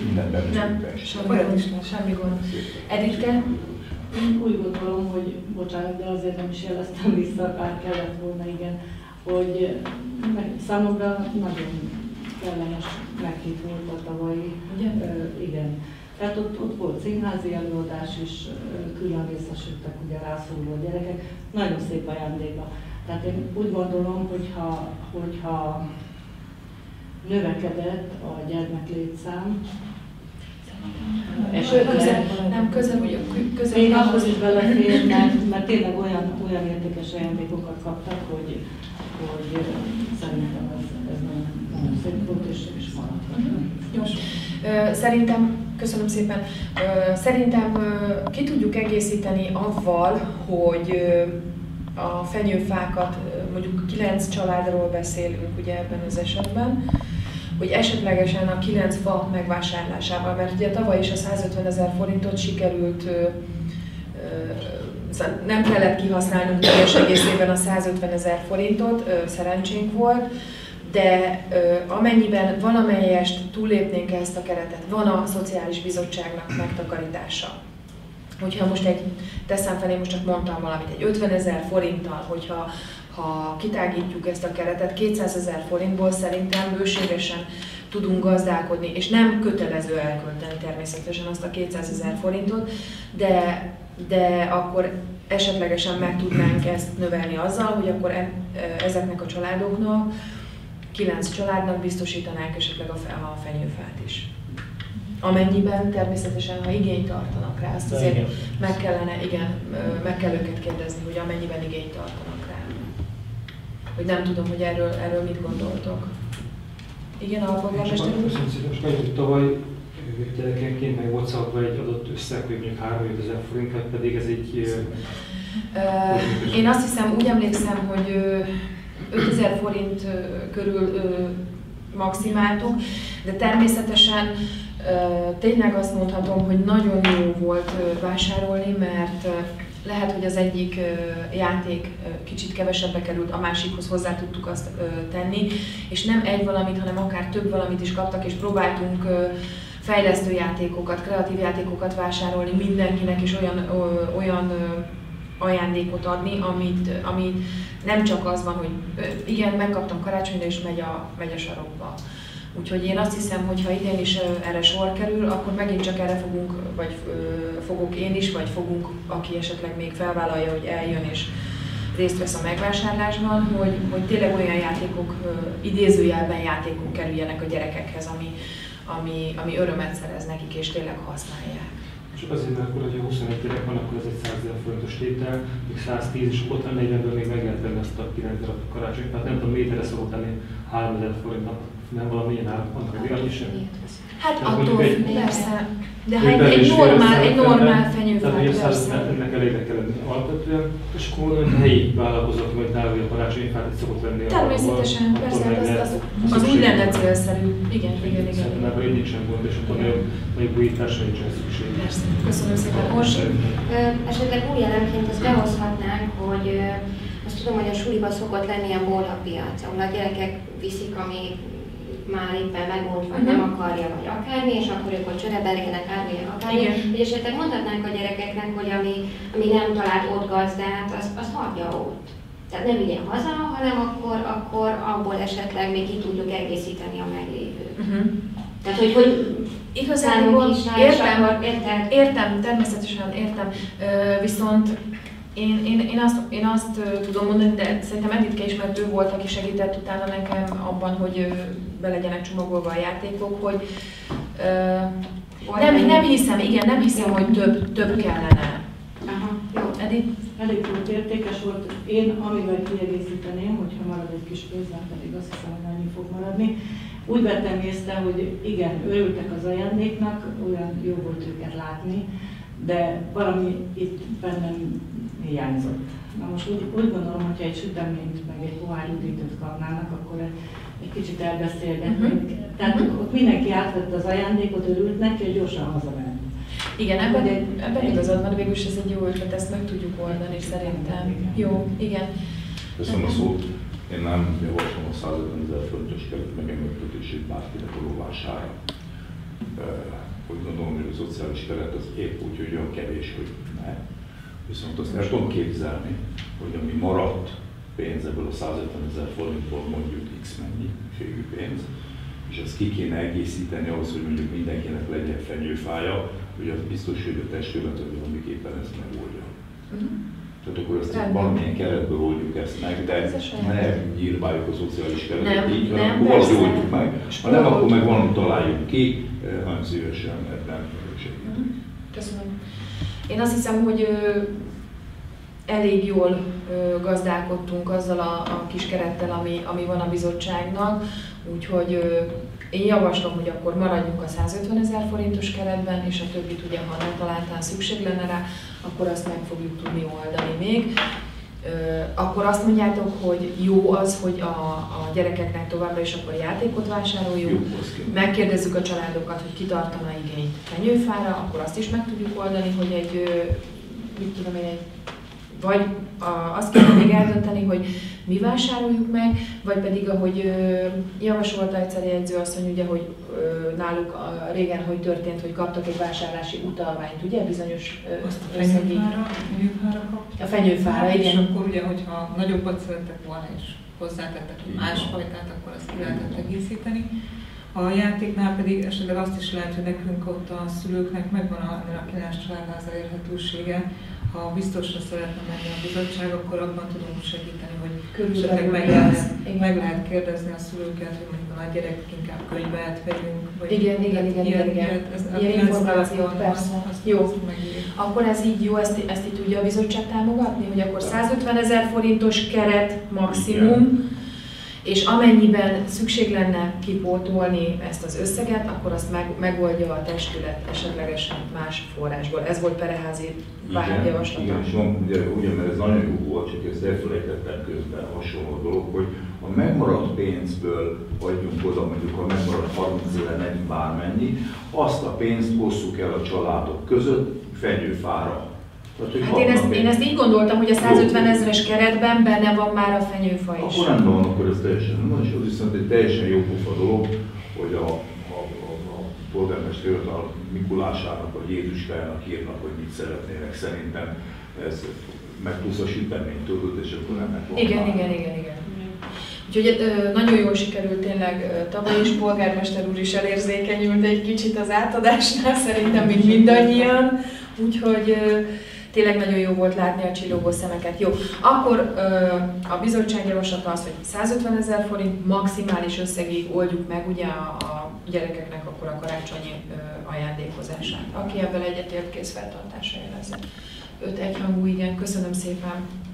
gond. Editke? Én úgy gondolom, hogy, bocsánat, de azért nem is jeleztem vissza, bár kellett volna, igen, hogy számomra nagyon kellemes meghit volt a tavalyi. Igen. Tehát ott volt színházi előadás is, külön részesültek ugye rászoruló gyerekek, nagyon szép ajándéka. Tehát én úgy gondolom, hogyha növekedett a gyermeklétszám, közel még ahhoz is beleférnek, mert tényleg olyan értékes ajándékokat kaptak, hogy szerintem ez nagyon szép volt, és maradhat. Szerintem, köszönöm szépen, szerintem ki tudjuk egészíteni avval, hogy a fenyőfákat, mondjuk 9 családról beszélünk ugye ebben az esetben, hogy esetlegesen a 9 fa megvásárlásával, mert ugye tavaly is a 150 000 forintot sikerült, nem kellett kihasználnunk teljes egészében a 150 000 forintot, szerencsénk volt, de amennyiben valamelyest túllépnénk ezt a keretet, van a Szociális Bizottságnak megtakarítása. Hogyha most teszem fel, én most csak mondtam valamit, egy 50 000 forinttal, hogyha kitágítjuk ezt a keretet, 200 000 forintból szerintem bőségesen tudunk gazdálkodni, és nem kötelező elkölteni természetesen azt a 200 000 forintot, de akkor esetlegesen meg tudnánk ezt növelni azzal, hogy akkor ezeknek a családoknak, 9 családnak biztosítanánk esetleg a fenyőfát is. Amennyiben természetesen, ha igényt tartanak rá, azt azért meg kell őket kérdezni, hogy amennyiben igényt tartanak rá. Hogy nem tudom, hogy erről mit gondoltok. Igen, alpolgármester úr? Köszönöm szépen, most megint tavaly gyerekenként meg volt szabva egy adott összeg, hogy mondjuk 3-5 ezer forint, pedig ez egy... Én azt hiszem, úgy emlékszem, hogy 5000 forint körül maximáltunk, de természetesen tényleg azt mondhatom, hogy nagyon jó volt vásárolni, mert lehet, hogy az egyik játék kicsit kevesebbe került, a másikhoz hozzá tudtuk azt tenni, és nem egy valamit, hanem akár több valamit is kaptak, és próbáltunk fejlesztő játékokat, kreatív játékokat vásárolni mindenkinek, és olyan ajándékot adni, amit nem csak az van, hogy igen, megkaptam karácsonyra, és megy a sarokba. Úgyhogy én azt hiszem, hogy ha idén is erre sor kerül, akkor megint csak erre fogunk, vagy fogok én is, vagy fogunk, aki esetleg még felvállalja, hogy eljön és részt vesz a megvásárlásban, hogy tényleg olyan játékok, idézőjelben játékok kerüljenek a gyerekekhez, ami örömet szerez nekik, és tényleg használják. Csak azért, mert akkor, hogyha 21 gyerek van, akkor ez egy 100 000 forintos tétel, még 110, és ott a 40-ből még meg lehet venni azt a 9 darab karácsony. Tehát nem tudom, méterre szokott lenni 3000 forintnak, nem valamilyen annak a annyi sem. Hát attól persze. De ha egy normál fenyőfát, persze. Ennek elégre kell lenni alapvetően, és akkor a helyi vállalkozók, vagy távoli a karácsonyi fát, szokott venni. Természetesen, persze, az úgy lenne célszerű. Igen. Szerintem ebben így nincsen gond, és akkor nagyobb újításra nincsen szükség. Persze. Köszönöm szépen. Orsi? Esetleg új elemként azt behozhatnánk, hogy azt tudom, hogy a suliban szokott lenni a bólapiac, ahol a gyerekek viszik, ami már éppen megmond, vagy nem akarja, vagy akármi, és akkor ők ott csörebelgenek, akármi. És esetleg mondhatnánk a gyerekeknek, hogy ami nem talált ott gazdát, azt hagyja ott. Tehát nem vigyen haza, hanem akkor abból esetleg még ki tudjuk egészíteni a meglévőt. Tehát, hogy igazából értem, természetesen értem, viszont én azt tudom mondani, de szerintem Editka is, mert ő volt, aki segített utána nekem abban, hogy be legyenek csomagolva a játékok, hogy nem hiszem, hogy több kellene. Aha, jó. Edith? Elég volt értékes volt. Én amivel kiegészíteném, hogyha marad egy kis pénzben, pedig azt hiszem, hogy annyi fog maradni. Úgy vettem észre, hogy igen, örültek az ajándéknak, olyan jó volt őket látni, de valami itt bennem hiányzott. Na most úgy gondolom, hogyha egy süteményt, meg egy pohár üdítőt kapnának, akkor egy kicsit elbeszélgetnénk. Tehát ott mindenki átvette az ajándékot, örült neki, és gyorsan hazament. Igen, ebben igazad van, végülis ez egy jó ötlet, ezt meg tudjuk oldani szerintem. Jó, igen. Köszönöm a szót. Én nem javaslom a 150 000 forintos keret megemeltetését bárkinek a rovására. Úgy gondolom, hogy a szociális keret az épp úgy, hogy olyan kevés, hogy ne. Viszont azt el tudom képzelni, hogy ami maradt pénz ebből a 150 000 forintból mondjuk X mennyiségű pénz, és ezt ki kéne egészíteni ahhoz, hogy mondjuk mindenkinek legyen fenyőfája, hogy az biztos, hogy a testület valamiképpen ezt megoldja. Tehát akkor ezt valamilyen keretből oldjuk ezt meg, de ne nyírbáljuk a szociális keretet így, hanem akkor azt oldjuk meg. Ha nem, akkor meg valamit találjunk ki, nagyon szívesen ebben segítünk. Köszönöm. Én azt hiszem, hogy elég jól gazdálkodtunk azzal a kis kerettel, ami van a bizottságnak, úgyhogy én javaslom, hogy akkor maradjunk a 150 000 forintos keretben, és a többit ugye, ha nem találtán szükség lenne rá, akkor azt meg fogjuk tudni oldani még. Akkor azt mondjátok, hogy jó az, hogy a gyerekeknek továbbra is akkor játékot vásároljuk, megkérdezzük a családokat, hogy ki tartana igényt fenyőfára, akkor azt is meg tudjuk oldani, hogy vagy azt kell még eldönteni, hogy mi vásároljuk meg, vagy pedig ahogy javasolta egyszer jegyzőasszony, ugye, hogy náluk régen hogy történt, hogy kaptak egy vásárlási utalványt, ugye, bizonyos fenyőfára kaptak. A fenyőfára, igen. És akkor ugye, hogyha nagyobbat szerettek volna és hozzátettek másfajtát, akkor azt ki lehetett egészíteni. A játéknál pedig esetleg azt is lehet, hogy nekünk ott a szülőknek megvan a 9 családháza érhetősége. Ha biztosra szeretne menni a bizottság, akkor abban tudunk segíteni, hogy esetleg meg lehet kérdezni a szülőket, hogy mondjuk a gyerek inkább könyvet vegyünk. Vagy igen. Ilyen információt, persze. Jó. Akkor ez így jó, ezt így tudja a bizottság támogatni, hogy akkor 150 000 forintos keret maximum, és amennyiben szükség lenne kipótolni ezt az összeget, akkor azt megoldja a testület esetlegesen más forrásból. Ez volt Pereházi javaslata. Igen, és ugye, mert ez nagyon jó volt, csak ezt elfelejtettem közben hasonló dolog, hogy a megmaradt pénzből adjunk oda, mondjuk a megmaradt 30 000 bármennyi, azt a pénzt osszuk el a családok között fenyőfára. Hát én ezt így gondoltam, hogy a 150 000-es keretben benne van már a fenyőfa is. Akkor rendben van, akkor ez teljesen nagy, és az viszont egy teljesen jó pofa dolog, hogy a polgármester hivatal Mikulásának vagy Jézuskájának írnak, hogy mit szeretnének. Szerintem ez meg plusz a sütemény, tudod, és akkor ennek van. Igen. Úgyhogy nagyon jól sikerült tényleg, tavaly is polgármester úr is elérzékenyült egy kicsit az átadásnál, szerintem mint mindannyian. Úgyhogy tényleg nagyon jó volt látni a csillogó szemeket. Jó, akkor a bizottság javaslata az, hogy 150 000 forint maximális összegig oldjuk meg ugye a gyerekeknek akkor a karácsonyi ajándékozását. Aki ebben egyetért, kézfeltartásra jelezze. 5 egyhangú, igen, köszönöm szépen.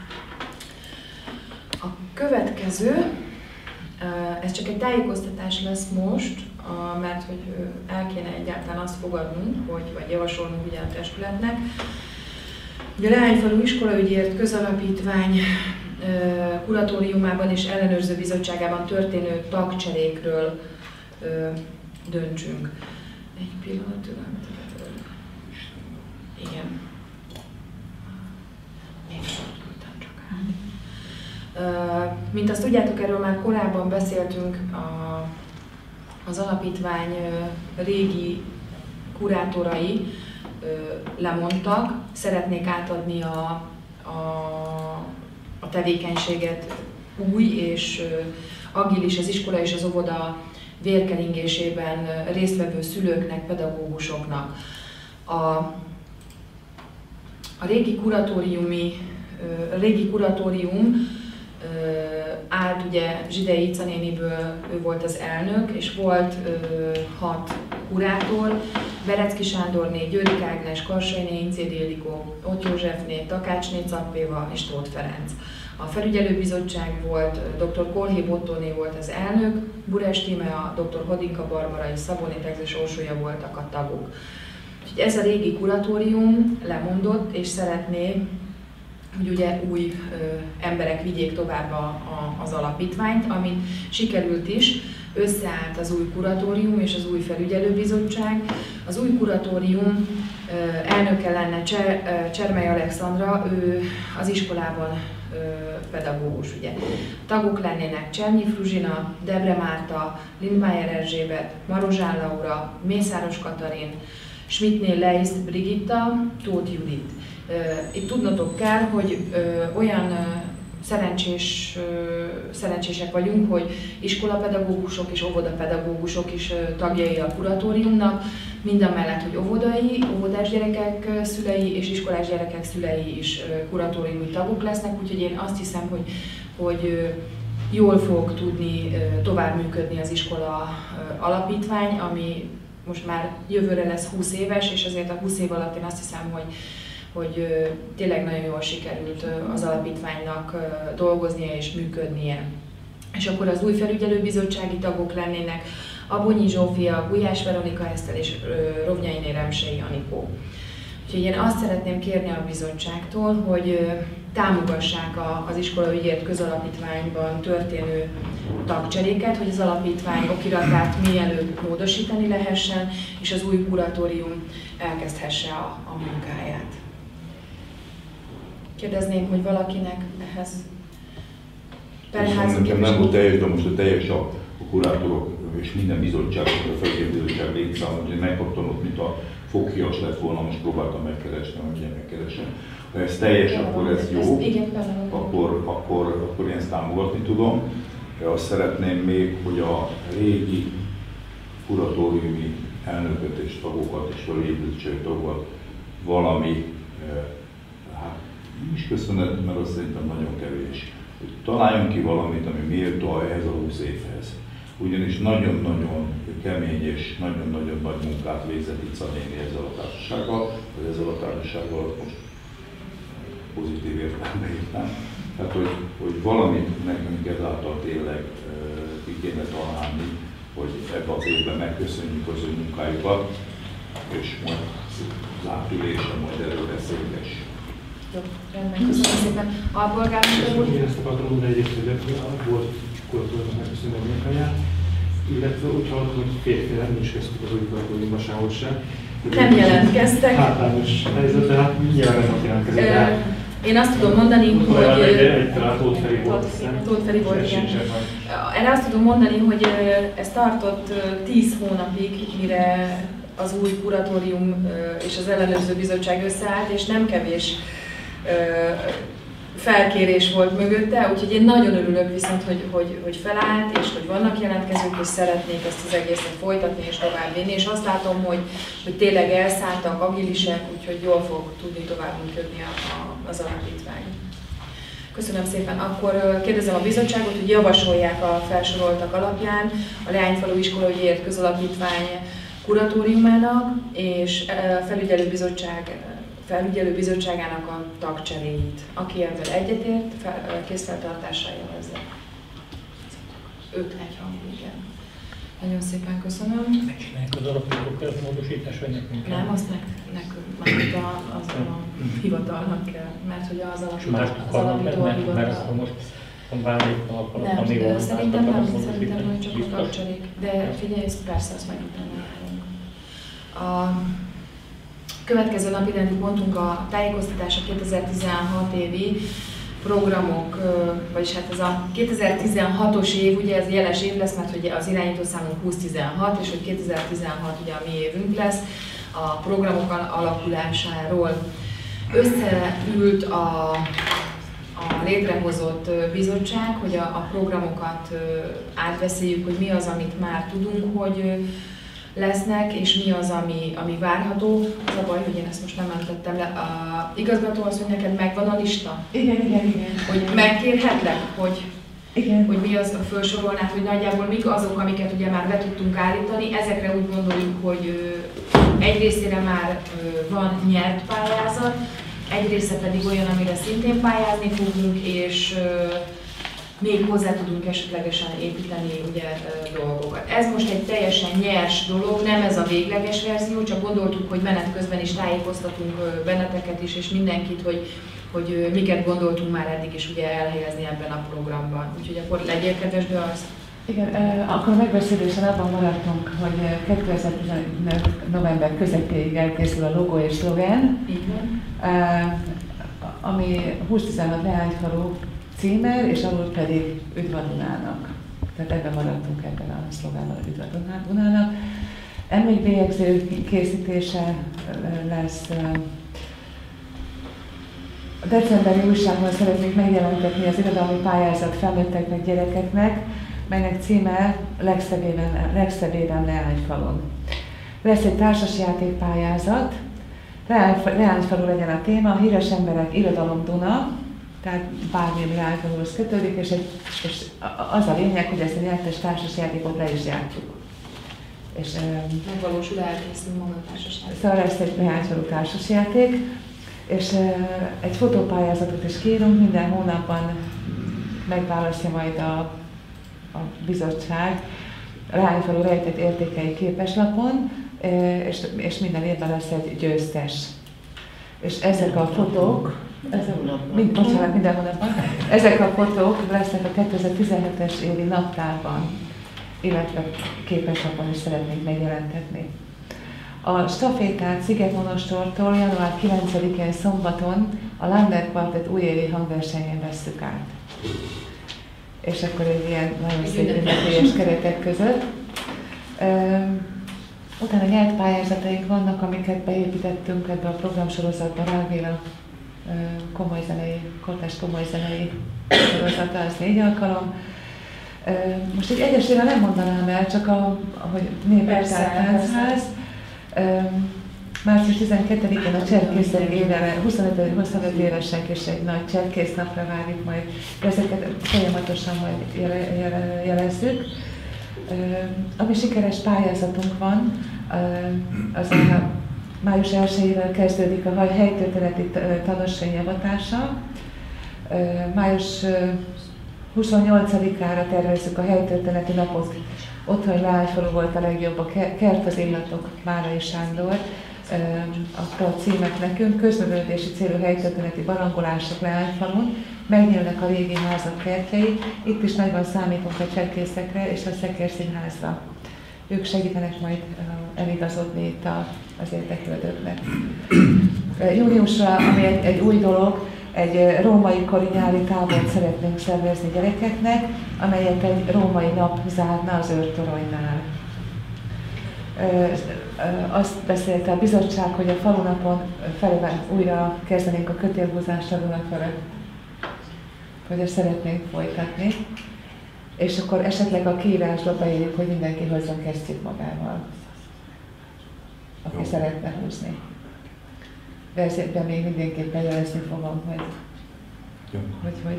A következő, ez csak egy tájékoztatás lesz most, mert hogy el kéne egyáltalán azt fogadnunk, vagy javasolnunk ugye a testületnek. Ugye a Leányfalu Iskolaügyért Közalapítvány kuratóriumában és ellenőrző bizottságában történő tagcserékről döntsünk. Egy pillanat, igen. Még fordultam csak át. Mint azt tudjátok, erről már korábban beszéltünk, az alapítvány régi kurátorai lemondtak, szeretnék átadni a tevékenységet új és agilis az iskola és az óvoda vérkeringésében résztvevő szülőknek, pedagógusoknak. A régi kuratórium állt ugye Zsidei Ica néniből, ő volt az elnök, és volt 6 kurátor, Berecki Sándorné, Győrik Ágnes, Karsainé, Incédi Ildikó, Ott Józsefné, Takácsné, Cappéva és Tóth Ferenc. A felügyelőbizottság volt, dr. Kolhéb Ottóné volt az elnök, Bures Tímea, dr. Hodinka Barbara és Szabóné Tegzes Orsolya voltak a tagok. Úgyhogy ez a régi kuratórium lemondott, és szeretné, hogy ugye új emberek vigyék tovább az alapítványt, amit sikerült is, összeállt az új kuratórium és az új felügyelőbizottság. Az új kuratórium elnöke lenne Csermely Alexandra, ő az iskolában pedagógus, ugye. Tagok lennének Csernyi Fruzsina, Debre Márta, Lindmeier Erzsébet, Marozsán Laura, Mészáros Katalin, Schmidtné Leisz Brigitta, Tóth Judit. Itt tudnotok kell, hogy olyan szerencsések vagyunk, hogy iskolapedagógusok és óvodapedagógusok is tagjai a kuratóriumnak, mindamellett, hogy óvodás gyerekek szülei és iskolás gyerekek szülei is kuratóriumi tagok lesznek, úgyhogy én azt hiszem, hogy jól fog tudni tovább működni az iskola alapítvány, ami most már jövőre lesz 20 éves, és azért a 20 év alatt én azt hiszem, hogy tényleg nagyon jól sikerült az alapítványnak dolgoznia és működnie. És akkor az új felügyelőbizottsági tagok lennének Abonyi Zsófia, Gulyás Veronika Eszter és Rovnyainé Remsei Anikó. Úgyhogy én azt szeretném kérni a bizottságtól, hogy támogassák az Iskolaügyért Közalapítványban történő tagcseréket, hogy az alapítvány okiratát mielőbb módosítani lehessen, és az új kuratórium elkezdhesse a munkáját. Kérdezném, hogy valakinek ehhez Pereházi képviselő. Nem volt teljes, de most a teljes a kurátorok és minden bizottság, a felügyelőbizottság létszámot, hogy megkaptam ott, mint a foghias lett volna, most próbáltam megkeresni, hogy ilyen megkeresem. Ha ez teljes, akkor ez jó, akkor én ezt támogatni tudom. Azt szeretném még, hogy a régi kuratóriumi elnököt és tagokat és felépítői tagokat valami, hát nem is köszönet, mert azt szerintem nagyon kevés, hogy találjon ki valamit, ami méltó ehhez a 20 évhez. Ugyanis nagyon-nagyon kemény és nagyon-nagyon nagy munkát végzett Ica néni ezzel a társasággal, vagy ezzel a társasággal most pozitív értelemben értem. Tehát, hogy valamit nekünk ezáltal tényleg ki kéne találni, hogy ebben az évben megköszönjük az ő munkájukat, és majd az átülésen majd erről beszélünk is. Jó, rendben, köszönöm szépen. Alpolgármester úr? Én ezt akartam mondani egyébként, hogy volt kuratóriumnak megköszönni a munkáját, illetve úgy hallottam, hogy férfél nem is kezdtük az új kuratóriumban sehol sem. Nem jelentkeztek. Hátrányos helyzet, de hát nyilván nem jelentkezett. Én azt tudom mondani, hogy... Tóth Feri volt, Tóth Feri volt, igen. Erre azt tudom mondani, hogy ez tartott 10 hónapig, mire az új kuratórium és az ellenőrző bizottság összeállt, és nem kevés felkérés volt mögötte, úgyhogy én nagyon örülök viszont, hogy felállt, és hogy vannak jelentkezők, és szeretnék ezt az egészet folytatni és továbbvinni, és azt látom, hogy tényleg elszálltak, agilisek, úgyhogy jól fog tudni tovább működni az alapítvány. Köszönöm szépen. Akkor kérdezem a bizottságot, hogy javasolják a felsoroltak alapján a Leányfalu Iskolaügyért Közalapítvány kuratóriumának és felügyelőbizottságának a tagcseréit. Aki ezzel egyetért, készfeltartással jelezze. 5 egyhangú, igen. Nagyon szépen köszönöm. Megcsinálják az alapítók módosítás, vagy nekünk? Nem, azt nekünk, mert az a hivatalnak kell, mert hogy az alapító a hivatal. Mert akkor most bármelyik alkalom, ami volt. Szerintem hogy csak a tagcserék. De figyelj, persze, azt meg utána járunk. A következő napirendi pontunk a tájékoztatás a 2016 évi programok, vagyis hát ez a 2016-os év, ugye ez jeles év lesz, mert hogy az irányítószámunk 2016, és hogy 2016 ugye a mi évünk lesz a programok alakulásáról. Összeült a létrehozott bizottság, hogy a programokat átbeszéljük, hogy mi az, amit már tudunk, hogy lesznek, és mi az, ami várható. Az a baj, hogy én ezt most nem mentettem le. Igazgató az, hogy neked megvan a lista? Igen. Hogy megkérhetlek, hogy mi az, felsorolnád, hogy nagyjából mik azok, amiket ugye már be tudtunk állítani. Ezekre úgy gondoljuk, hogy egy részére már van nyert pályázat, egy része pedig olyan, amire szintén pályázni fogunk, és még hozzá tudunk esetlegesen építeni ugye, dolgokat. Ez most egy teljesen nyers dolog, nem ez a végleges verzió, csak gondoltuk, hogy menet közben is tájékoztatunk benneteket is, és mindenkit, hogy miket gondoltunk már eddig is ugye elhelyezni ebben a programban. Úgyhogy akkor legyél kedves, de az... Igen, akkor a megbeszélésen abban maradtunk, hogy 2015. november közepéig elkészül a logó és szlogen, ami 2016 Leányfalu címer, és alul pedig Üdv a Dunának. Tehát ebben maradtunk ebben a szlogánnal, Üdv a Dunának. Emlékbélyegző készítése lesz. A decemberi újságban szeretnék megjelentetni az irodalmi pályázat felnőtteknek, gyerekeknek, melynek címe Legszebb Leányfalun. Lesz egy társasjátékpályázat, Leányfalu legyen a téma, híres emberek, irodalom Duna, tehát bármi, ami Leányfaluhoz kötődik, és az a lényeg, hogy ezt a nyertes társasjátékot le is játszuk. És megvalósul, elkészül maga a társasjáték. Szóval lesz egy Leányfalu társasjáték, és egy fotópályázatot is kérünk, minden hónapban megválasztja majd a bizottság a Leányfalu rejtett értékei képeslapon, és minden évben lesz egy győztes. És ezek a fotók, minden hónapban, ezek a fotók lesznek a 2017-es évi naptárban, illetve képeslapon is szeretnénk megjelentetni. A stafétát Szigetmonostortól január 9-én szombaton a Lander Quartet újévi hangversenyén vesszük át. És akkor egy ilyen nagyon szép ünnepélyes keretek között. Utána nyert pályázataink vannak, amiket beépítettünk ebbe a programsorozatba. Rágvéla kortárs komoly zenei sorozata, az 4 alkalom. Most egy egyesével nem mondanám el, csak ahogy Népes Táncház. Március 12-én a cserkészek évre, 25 évesek és egy nagy cserkésznapra várjuk majd, ezeket folyamatosan majd jelezzük. Ami sikeres pályázatunk van, az a május 1-ével kezdődik a helytörténeti tanúsvény avatása. Május 28-ára tervezzük a helytörténeti napot. Otthon Leányfalu volt a legjobb, a Kert az illatok, Márai Sándor adta a címet nekünk. Közművelődési célú helytörténeti barangolások Leányfalun, megnyílnak a régi házak kertjei, itt is nagyban számítunk a cserkészekre és a Szekér-színházra. Ők segítenek majd eligazodni itt az érdeklődőknek. Júniusra, ami egy új dolog, egy római kori nyári tábort szeretnénk szervezni gyerekeknek, amelyet egy római nap zárna az őrtoronynál. Azt beszélte a bizottság, hogy a falunapon felében újra kezdenénk a kötélhúzást a Duna fölött, hogy ezt szeretnénk folytatni. És akkor esetleg a kiírásba beírjuk, hogy mindenki hozzon kesztyűt magával, aki szeretne húzni. De ezért még mindenképpen jelezni fogom, hogy.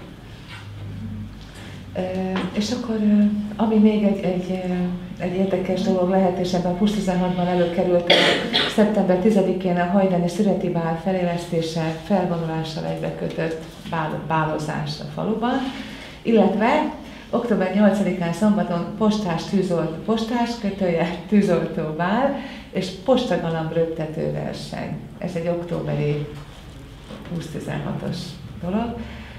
És akkor, ami még egy érdekes dolog lehet, és ebben a Pusz 16-ban előkerült, szeptember 10-én a hajdani szüreti bál felélesztése, felvonulással egybekötött bálozás a faluban, illetve október 8-án szombaton tűzoltó bál és postagalamb röptető verseny. Ez egy októberi 20-16-os dolog.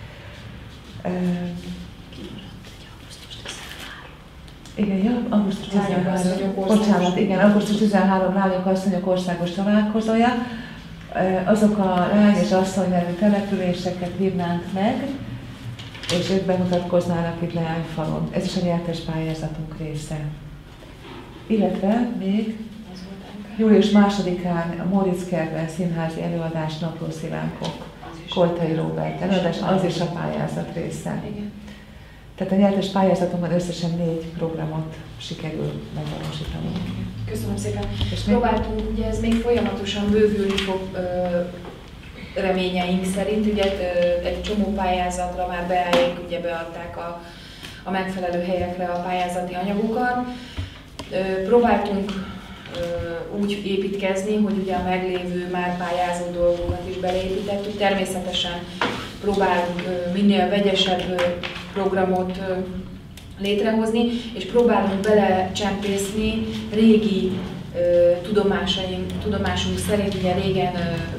Igen, augusztus 13. Bocsánat, igen, augusztus 13 Lányok Asszonyok országos találkozója. Azok a lány és asszony nevű településeket hívnánk meg, és ők bemutatkoznának itt Leányfalon. Ez is a nyertes pályázatunk része. Illetve még július 2-án a Móricz kertben színházi előadás Napló Szilánkok, Koltai Róbert előadás, az is a pályázat része. Tehát a nyertes pályázatunkban összesen 4 programot sikerül megvalósítani. Köszönöm szépen. És próbáltunk, ugye ez még folyamatosan bővülni fog reményeink szerint, ugye egy csomó pályázatra már beadták a megfelelő helyekre a pályázati anyagokat. Próbáltunk úgy építkezni, hogy ugye a meglévő már pályázó dolgokat is beleépítettük. Természetesen próbálunk minél vegyesebb programot létrehozni, és próbálunk belecsempészni régi tudomásunk szerint, ugye régen,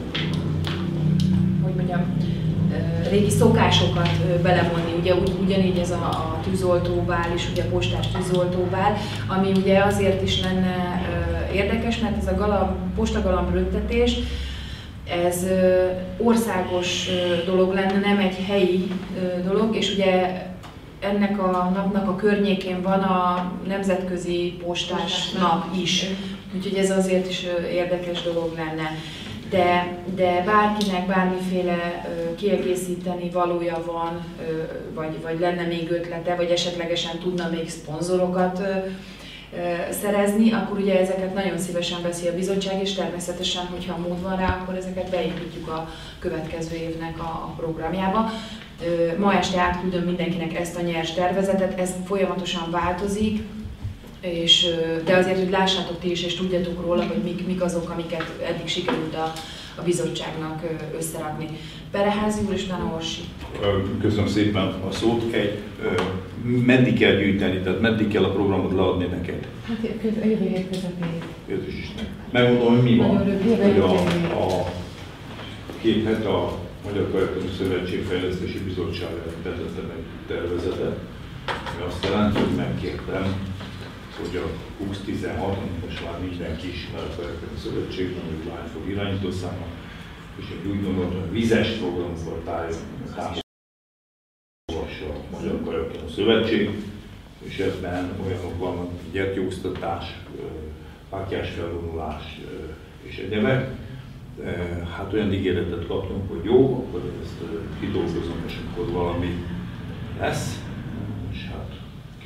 régi szokásokat belemondni, ugye ugyanígy ez a tűzoltóbál is, ugye a postás tűzoltóbál, ami ugye azért is lenne érdekes, mert ez a postagalamb röptetés, ez országos dolog lenne, nem egy helyi dolog, és ugye ennek a napnak a környékén van a Nemzetközi Postás Nap is, úgyhogy ez azért is érdekes dolog lenne. De bárkinek bármiféle kiegészíteni valója van, vagy lenne még ötlete, vagy esetlegesen tudna még szponzorokat szerezni, akkor ugye ezeket nagyon szívesen veszi a bizottság, és természetesen, hogyha mód van rá, akkor ezeket beépítjük a következő évnek a programjába. Ma este átküldöm mindenkinek ezt a nyers tervezetet, ez folyamatosan változik, de azért, hogy lássátok ti is, és tudjatok róla, hogy mik azok, amiket eddig sikerült a bizottságnak összerakni. Pereházi úr és utána Orsi. Köszönöm szépen a szót. Meddig kell gyűjteni, tehát meddig kell a programot leadni neked? Hát jövő hét közepéig. Jézus Isten. Megmondom, hogy mi van. Hogy a 2 hete a Magyar Kajakozó Szövetség Fejlesztési Bizottság vezette meg tervezetet, ami azt jelenti, hogy megkértem, hogy a 2016, most már mindenki ismer a Kajakozó Szövetség, mondjuk Lányfal irányítószáma, és egy úgy gondoltam, hogy vizes programokkal támogatja a Magyar Kajakozó Szövetség, és ebben olyanok vannak, gyertyóztatás, pátyás felvonulás és egyebek. Hát olyan ígéretet kaptunk, hogy jó, akkor ezt kidolgozom, és akkor valami lesz. És hát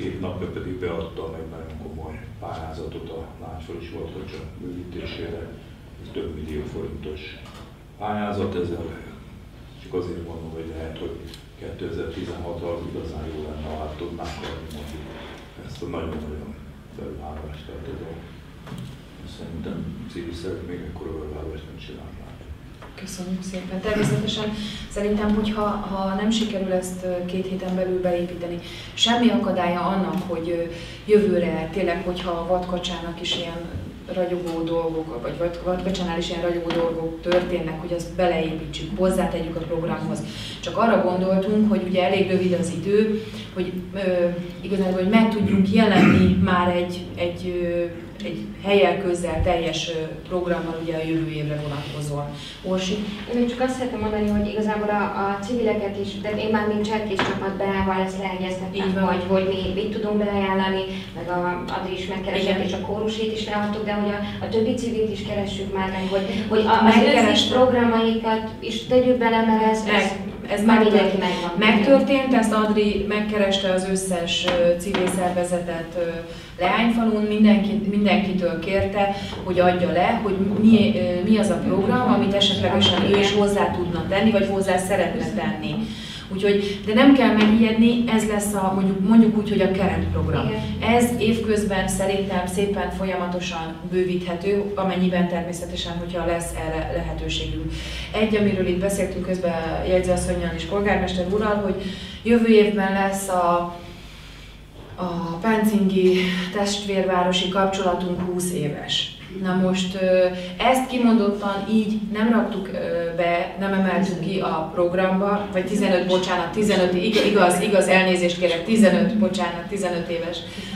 2 napja pedig beadtam egy nagyon komoly pályázatot a Lányfalu sportkocsa bővítésére. Ez több millió forintos pályázat, ezzel csak azért mondom, hogy lehet, hogy 2016-ra igazán jó lenne, ha át tudnánk adni mondjuk ezt a nagyon-nagyon beruházást. Tehát ez a, szerintem civil szerint még ekkora beruházást nem csinálnánk. Köszönjük szépen. Természetesen szerintem, hogyha nem sikerül ezt 2 héten belül beépíteni, semmi akadálya annak, hogy jövőre tényleg, hogyha a vadkacsának is ilyen ragyogó dolgok, vagy vadkacsánál is ilyen ragyogó dolgok történnek, hogy azt beleépítsük, hozzátegyük a programhoz. Csak arra gondoltunk, hogy ugye elég rövid az idő, hogy igazából hogy meg tudjunk jelenni már egy hellyel közzel teljes programmal ugye a jövő évre vonatkozóan. Orsi? Én csak azt szeretném mondani, hogy igazából a civileket is, de én már mint cserkész csapat beával ezt leegyeztettem, hogy mi mit tudunk beajánlani, meg Adri is megkeresett, és a kórusét is leadtuk, de hogy a többi civilt is keressük már meg, hogy az összes programaikat is tegyük bele, mert ez már mindenki megvan. Megtörtént, ezt Adri megkereste az összes civil szervezetet Leányfalun, mindenkitől kérte, hogy adja le, hogy mi az a program, amit esetlegesen ő is hozzá tudna tenni, vagy hozzá szeretne tenni. Úgyhogy, de nem kell megijedni, ez lesz mondjuk úgy, hogy a keretprogram. Ez évközben szerintem szépen folyamatosan bővíthető, amennyiben természetesen, hogyha lesz erre lehetőségünk. Amiről itt beszéltünk közben jegyzőasszonnyal és polgármester úrral, hogy jövő évben lesz a Pencingi testvérvárosi kapcsolatunk 20 éves. Na most ezt kimondottan így nem raktuk be, nem emeltük ki a programba, vagy 15, igaz, elnézést kérek, 15 éves.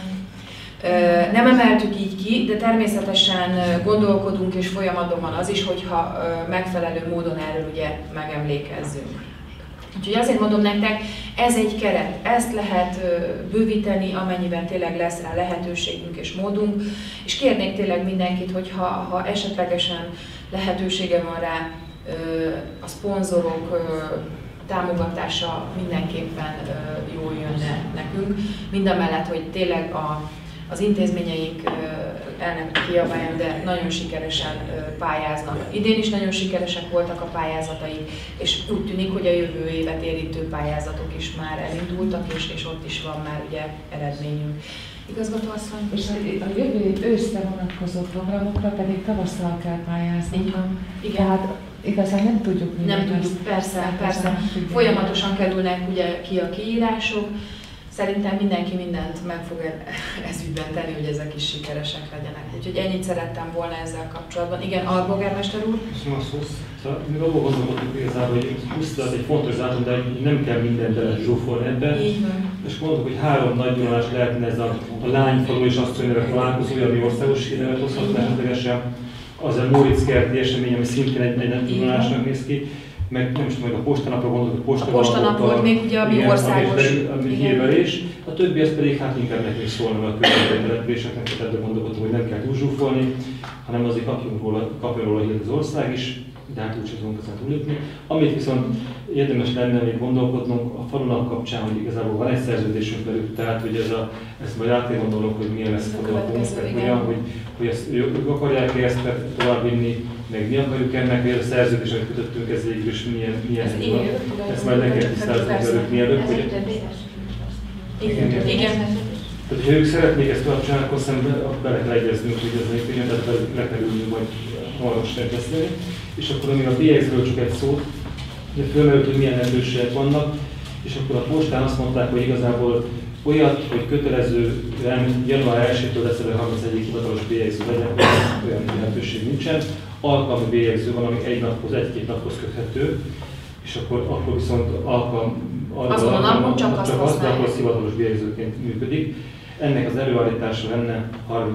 Nem emeltük így ki, de természetesen gondolkodunk és folyamatban van az is, hogyha megfelelő módon erről ugye megemlékezzünk. Úgyhogy azért mondom nektek, ez egy keret, ezt lehet bővíteni, amennyiben tényleg lesz rá lehetőségünk és módunk, és kérnék tényleg mindenkit, hogy ha esetlegesen lehetősége van rá, a szponzorok támogatása mindenképpen jól jönne nekünk, mindamellett, hogy tényleg az intézményeink elnek kiabálják, de nagyon sikeresen pályáznak. Idén is nagyon sikeresek voltak a pályázataik, és úgy tűnik, hogy a jövő évet érintő pályázatok is már elindultak, és ott is van már ugye eredményünk. Igazgató asszony? És a jövő év őszre vonatkozó programokra pedig tavasszal kell pályázni. Igen. Tehát igazán nem tudjuk. Nem tudjuk, persze. Folyamatosan kerülnek ugye ki a kiírások. Szerintem mindenki mindent meg fog ez ügyben tenni, hogy ezek is sikeresek legyenek. Úgyhogy ennyit szerettem volna ezzel kapcsolatban. Igen, alpolgármester úr? Köszönöm a szót. Még abban gondolkodunk igazából, hogy 20 az egy fontos dátum, de nem kell mindent bele zsúfolni ebben. És mondtuk, hogy 3 nagy vonalás lehetne ez a Lányfalu és azt mondja, találkozója, ami országos hírevet hozhatna esetlegesen. Az a Móricz-kerti esemény, ami szintén egy nagy vonalásnak néz ki. Meg nem is tudom, hogy a postanapra gondolok, hogy a postanap volt még ugye, ami országos. Ami hírverés. A többi ez pedig hát inkább nekünk szólna a következő településeknek, tehát ebben gondolkodtunk, hogy nem kell túlzsúfolni, hanem azért kapjon róla hírt az ország is, de hát úgy sem tudunk ezen túllépni. Amit viszont érdemes lenne még gondolkodnunk a falunak kapcsán, hogy igazából van egy szerződésünk velük, tehát hogy ezt majd átgondolunk, hogy milyen lesz a falu, hogy ők akarják ezt továbbvinni, meg mi akarjuk ennek, hogy a szerződés, amit kötöttünk, ez végül is milyen ezt majd le kell tisztázni velük mielőtt. Igen. Tehát, ha ők szeretnék ezt tovább csinálni, akkor szerintem bele kell egyeznünk, hogy ez még tényleg, tehát le kell ülnünk, vagy hamarosan beszélni. És akkor amíg a BX-ről csak egy szót, de fölmerült, hogy milyen lehetőségek vannak, és akkor a postán azt mondták, hogy igazából olyat, hogy kötelezően január 1-től december 31-ig hivatalos bélyegző legyen, olyan lehetőség nincsen. Alkalmi bélyegző van, ami 1-2 naphoz köthető, és akkor viszont csak azt de akkor hivatalos bélyegzőként működik. Ennek az előállítása lenne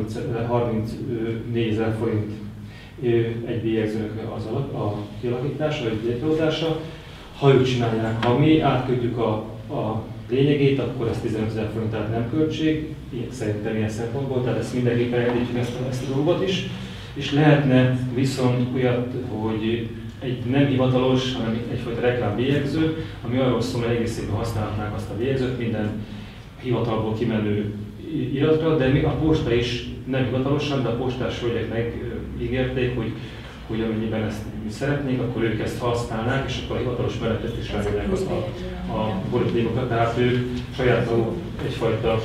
34 000 forint egy bélyegzőnek a kialakítása, vagy létrehozása. Ha ők csinálják, ha mi átkötjük a lényegét, akkor ez 15 000 forint, tehát nem költség, szerintem ilyen szempontból, tehát ezt mindenképpen elindítjuk ezt a dolgot is. És lehetne viszont olyat, hogy egy nem hivatalos, hanem egyfajta reklámbélyegző, ami arról szól, hogy egész évben használhatnánk azt a bélyegzőt, minden hivatalból kimenő iratra, de még a posta is nem hivatalosan, de a postás hölgyek megígérték, hogy amennyiben ezt mi szeretnénk, akkor ők ezt használnák, és akkor a hivatalos mellett is rájönnek a borítékokat, tehát ők saját maguk egyfajta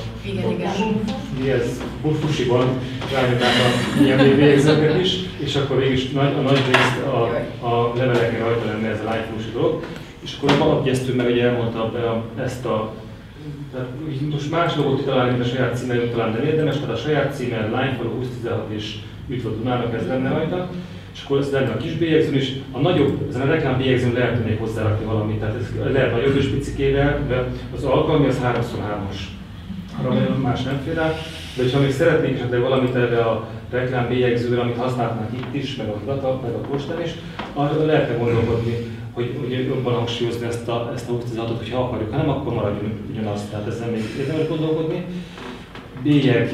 fusiban rányomták a ilyen végzőket is, és akkor végig a nagy részt a leveleken rajta lenne ez a lányfalusi dolog. És akkor a alapgyesztő meg ugye elmondta ezt a tehát most más logót találni, mint a saját címmel talán nem érdemes, tehát a saját címmel Lányfalu 2016 és Üdv a Dunának ez lenne rajta, és akkor ez lenne a kis bélyegzőn is. A nagyobb, ezen a reklám bélyegzőn lehet még hozzárakni valamit, tehát ez lehet nagyobb is picikével, de az alkalmi az 3x3-as. Arra más nem fér rá, de ha még szeretnénk esetleg valamit erre a reklám bélyegzőre, amit használnánk itt is, meg a hivatal, meg a postán is, arra lehetne gondolkodni, hogy jobban hangsúlyozni ezt a 2016-ot, hogyha akarjuk, ha nem, akkor maradjon ugyanaz, tehát ezzel még érdemes gondolkodni. Bélyeg,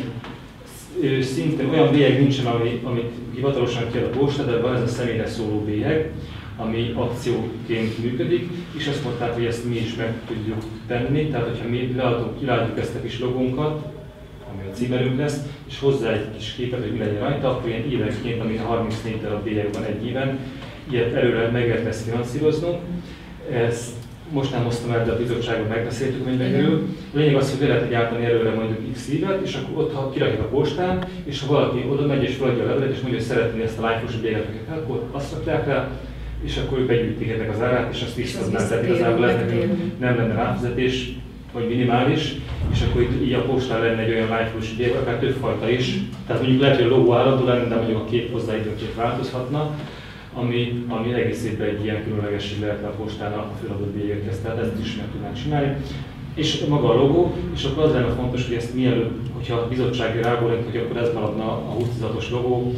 szintén olyan bélyeg nincsen, amit hivatalosan kiad a posta, de van ez a személyre szóló bélyeg, ami akcióként működik, és azt mondták, hogy ezt mi is meg tudjuk tenni, tehát hogyha mi leadjuk ezt a kis logónkat, ami a címerünk lesz, és hozzá egy kis képet, hogy mi legyen rajta, akkor ilyen évenként, ami 34 darab bélyeg van egy éven, ilyet előre meg lehet ezt finanszíroznunk. Ezt most nem hoztam el, de a bizottságon megbeszéltük, hogy megörül. A lényeg az, hogy lehet gyártani előre mondjuk X évet, és akkor ott, ha kirakjuk a postán, és ha valaki oda megy és feladja a levelet, és mondja, hogy szeretné ezt a lányfalusi bélyeleteket, akkor azt rakják rá, és akkor ők begyűjtik ennek az árát, és azt visszadnák, tehát igazából nem lenne ráfizetés, vagy minimális, és akkor így a postán lenne egy olyan lányfalusi bélyeg, akár több fajta is. Tehát mondjuk lehet, hogy a logó állandó lenne, de mondjuk a kép hozzá időnként változhatna, ami egész évben egy ilyen különlegesség lehetne a postán a feladott bélyegekhez, tehát ezt is meg tudnánk csinálni. És maga a logó, és akkor az lenne fontos, hogy ezt mielőbb, hogyha a bizottsági rábólink, hogy akkor ez maradna a 20-as logó,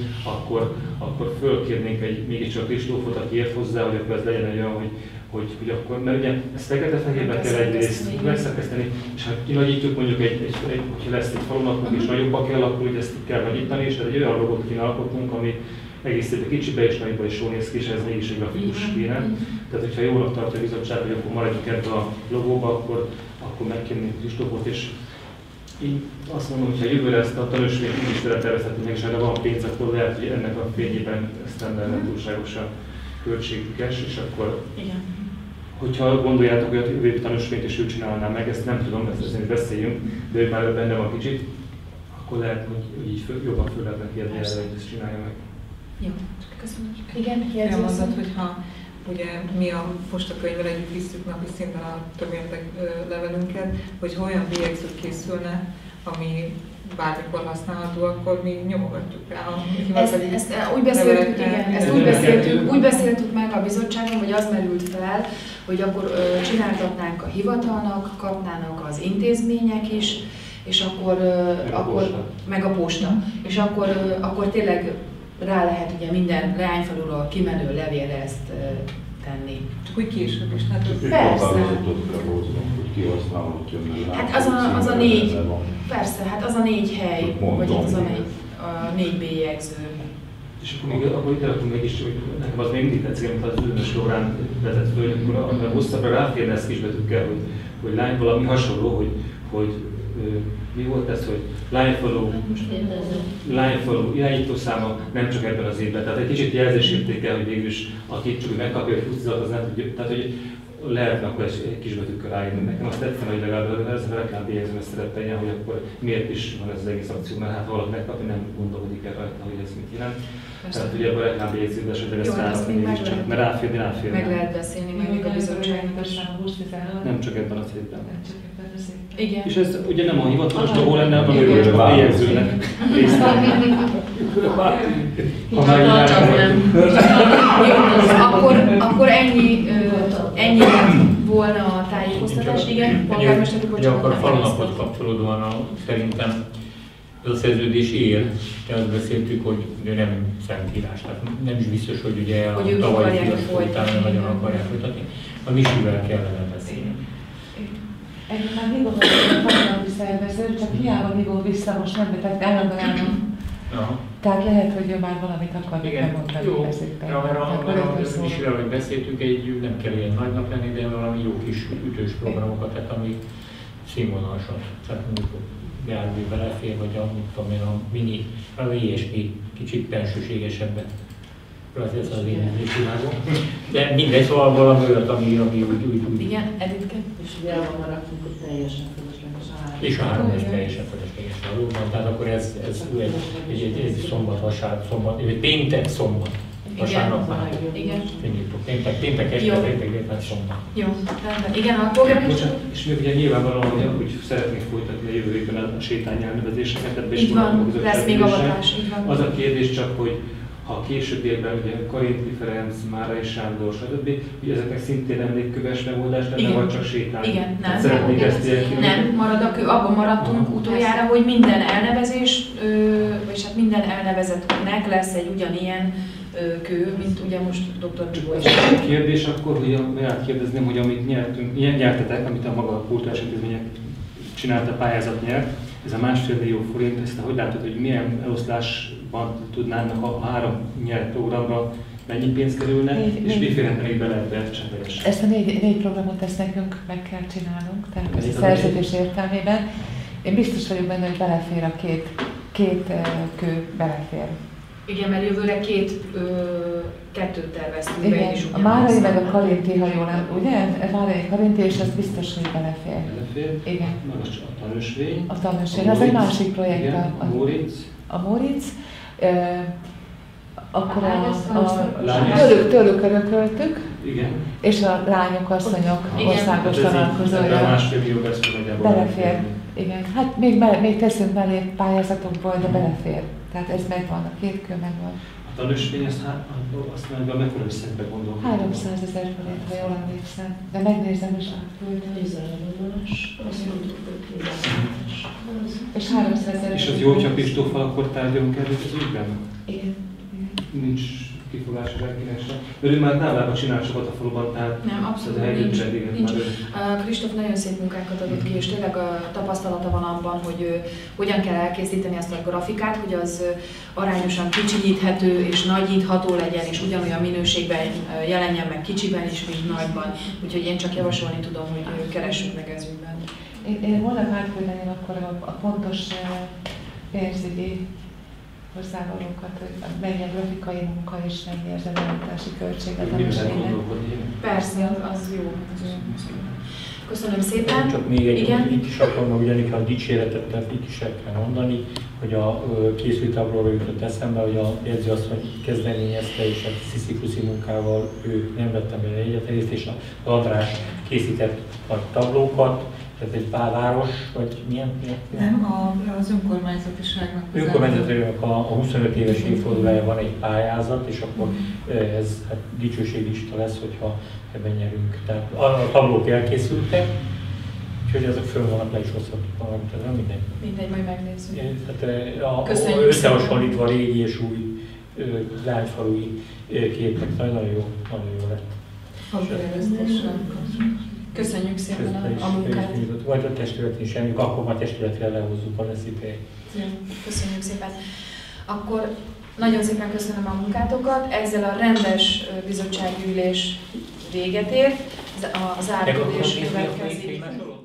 akkor fölkérnénk mégiscsak Kristófot, aki ért hozzá, hogy akkor ez legyen egy olyan, hogy akkor, mert ugye ezt fekete-fehérbe kell egyrészt megszerkeszteni, és ha kinagyítjuk mondjuk, hogyha lesz egy falunapunk és nagyobba kell, akkor ugye ezt kell nagyítani, és tehát egy olyan logót kéne alkotnunk, ami egész szépen kicsibe és nagyba is jól néz ki, és ez mégis egy grafikus kéne. Tehát, hogyha jónak tartja a bizottság, hogy akkor maradjunk ebbe a logóba, akkor megkérnénk Kristófot, és én azt mondom, hogy ha jövőre ezt a tanúsvényt is tervezhetünk meg, és erre van pénz, akkor lehet, hogy ennek a fényében ezt nem lenne túlságosan költségkes, és akkor, hogyha gondoljátok, hogy a jövő tanúsvényt is ő csinálná meg, ezt nem tudom, ezt beszéljünk, de ő már benne van kicsit, akkor lehet, hogy így jobban föl lehetne kérni erre, hogy ezt csinálja meg. Jó, köszönöm. Igen, elmondod, hogyha ugye mi a postakönyvvel együtt visszük napi szinten a többértek levelünket, hogy olyan bélyegzők készülne, ami bármikor használható, akkor mi nyomogatjuk rá a hivatali úgy beszéltük meg a bizottságon, hogy az merült fel, hogy akkor csináltatnánk a hivatalnak, kapnának az intézmények is, és akkor meg a posta. És akkor tényleg rá lehet ugye minden Leányfaluról kimenő levélre ezt tenni. Csak úgy később is. Persze. hogy kihasználhatja. Hát az a 4, persze, hát az a 4 hely, vagy az a 4 bélyegző. És akkor ide rakunk meg is, hogy nekem az még mindig tetszik, amit az Ülnös Lórán vezet föl, hogy akkor hosszabbra ráférne ezt kisbetűkkel, hogy lány valami hasonló, hogy mi volt ez, hogy Lányfalu irányítószáma nem csak ebben az évben. Tehát egy kicsit jelzésértékel, hogy végülis aki csak megkapja egy 20-at, az nem tudja. Tehát, hogy lehetne akkor egy kisbetűkkel ráírni. Nekem azt tetszene, hogy legalább ez a reklámbélyegzőn szerepeljen, hogy akkor miért is van ez az egész akció, mert hát valaki megkapja, nem gondolkodik el rajta, hogy ez mit jelent. Tehát ugye ebben a reklámbélyegzőben esetleg ezt rárakni, mert ráférni. Meg lehet beszélni még a bizottságnak. Nem csak ebben az évben. Igen. És ez ugye nem a hivatalos logó lenne, hanem csak a bélyegzőnek részt. Akkor ennyi volna a tájékoztatás. Igen, polgármester úr, akkor a falunapot kapcsolódóan szerintem ez a szerződés él, de azt beszéltük, hogy nem szentírás, tehát nem is biztos, hogy ugye a tavalyi fiatal nagyon akarják folytatni. A Misivel kellene beszélni. Egyébként hívom a falunapi szervező, csak hiába hívom vissza, most nem, tehát állandóan. Tehát lehet, hogy ő már valamit akar megmondani. Jó, mert a Misivel, hogy beszéltünk, nem kell ilyen nagy nap lenni, de valami jó kis ütős programokat, tehát ami színvonalasat. Tehát mondjuk jármű belefér, vagy a mini, az ilyesmi kicsit bensőségesebbet. Ez az én világom. De mindegy, szóval valami olyat, ami úgy. Igen, Editke. És ugye abban maradtunk, hogy teljesen fölösleges a 3. És a 3 is teljesen fölösleges valóban. Tehát akkor ez egy szombat, vasárnap, szombat, egy péntek, szombat. Vasárnap már. Igen. Péntek este, péntek szombat. Jó, rendben. Igen, a polgármester. És még ugye nyilvánvalóan, hogy szeretnénk folytatni a jövő évben a sétány elnevezéseket. Így van, lesz még avatás. Az a kérdés csak, hogy ha későbbiekben ugye Karinti Ferenc, Márai Sándor, stb., hogy ezeknek szintén emlékköves megoldás lenne, vagy csak sétány? Igen, nem. Szeretnék ezt nem, abban maradtunk utoljára, hogy minden elnevezés, és hát minden elnevezettnek lesz egy ugyanilyen kő, mint ugye most Dr. Bibó is. A kérdés akkor, hogy átkérdezném, hogy amit nyertetek, amit a maga a kulturális intézmények csinálta, pályázat nyert, ez a 1,5 millió forint, ezt hogy látod, hogy milyen eloszlásban tudnának a 3 nyert programra mennyi pénz kerülne, és mi férhetne bele ebbe esetlegesen? Ezt a 4 programot ezt nekünk meg kell csinálnunk, tehát ez a szerződés értelmében. Én biztos vagyok benne, hogy belefér a két kő, belefér. Igen, mert jövőre kettőt terveztünk be, és a Márai meg a Karinti, ha jól nem, ugye? A Márai Karinti, és az biztos, hogy belefér. Belefér? Igen. Meg a tanúsvény. A tanúsvény, az egy másik projekt. Igen, a Móricz. A Móricz. Akkor tőlük örököltük. Igen. És a lányok, asszonyok országos találkozója. A 1,5 millió beszélegyában. Belefér. Igen. Hát még teszünk belé pályázatokból, de belefér. Tehát ez megvan, a 2 kő megvan. A tanúsvény azt mondja, mekkora összegbe gondol? 300 000 forint, ha jól emlékszem. De megnézem is átküldöm. 13-as, azt mondtuk, hogy 13-as. És 300 000. És az jó, hogyha Pistóffal akkor tárgyalunk erről az ügyben? Igen. Nincs kifogás senkinek sem. Mert ő már nálában csinál sokat a faluban, tehát nem, abszolút nincs. Kristóf nagyon szép munkákat adott ki, és tényleg a tapasztalata van abban, hogy hogyan kell elkészíteni azt a grafikát, hogy az arányosan kicsinyíthető és nagyítható legyen, és ugyanolyan minőségben jelenjen meg kicsiben is, mint nagyban. Úgyhogy én csak javasolni tudom, hogy keressük meg ez ügyben. Én holnap átküldeném akkor a pontos pénzügyi hozzávalókat, hogy mennyi a grafikai munka és mennyi az előállítási költséget. Persze, az jó. Köszönöm szépen. Csak még egy itt is akarom, ugyanígy, ha dicséretet itt is el kell mondani, hogy a készültábláról jutott eszembe, hogy a jegyzőasszony kezdeményezte, és a sziszifuszi munkával ő nem vettem bele egyetértést, és az András készített nagy tablókat, tehát egy párváros, vagy milyen? Nem, az önkormányzatiságnak. Az önkormányzatiságnak a 25 éves évfordulója van egy pályázat, és akkor ez hát dicsőséglista lesz, hogyha ebben nyerünk. Tehát a tablók elkészültek, úgyhogy azok fönn vannak, le is hozhatunk valamit, ez nem mindegy. Mindegy, majd megnézzük. Tehát összehasonlítva régi és új lányfalui képek, nagyon jó lett. Köszönjük szépen a munkát. Vagy a testület is, akkor már testületre lehozzuk a reszipét. Köszönjük szépen. Akkor nagyon szépen köszönöm a munkátokat. Ezzel a rendes bizottsági ülés véget ért. A záró ülés következik.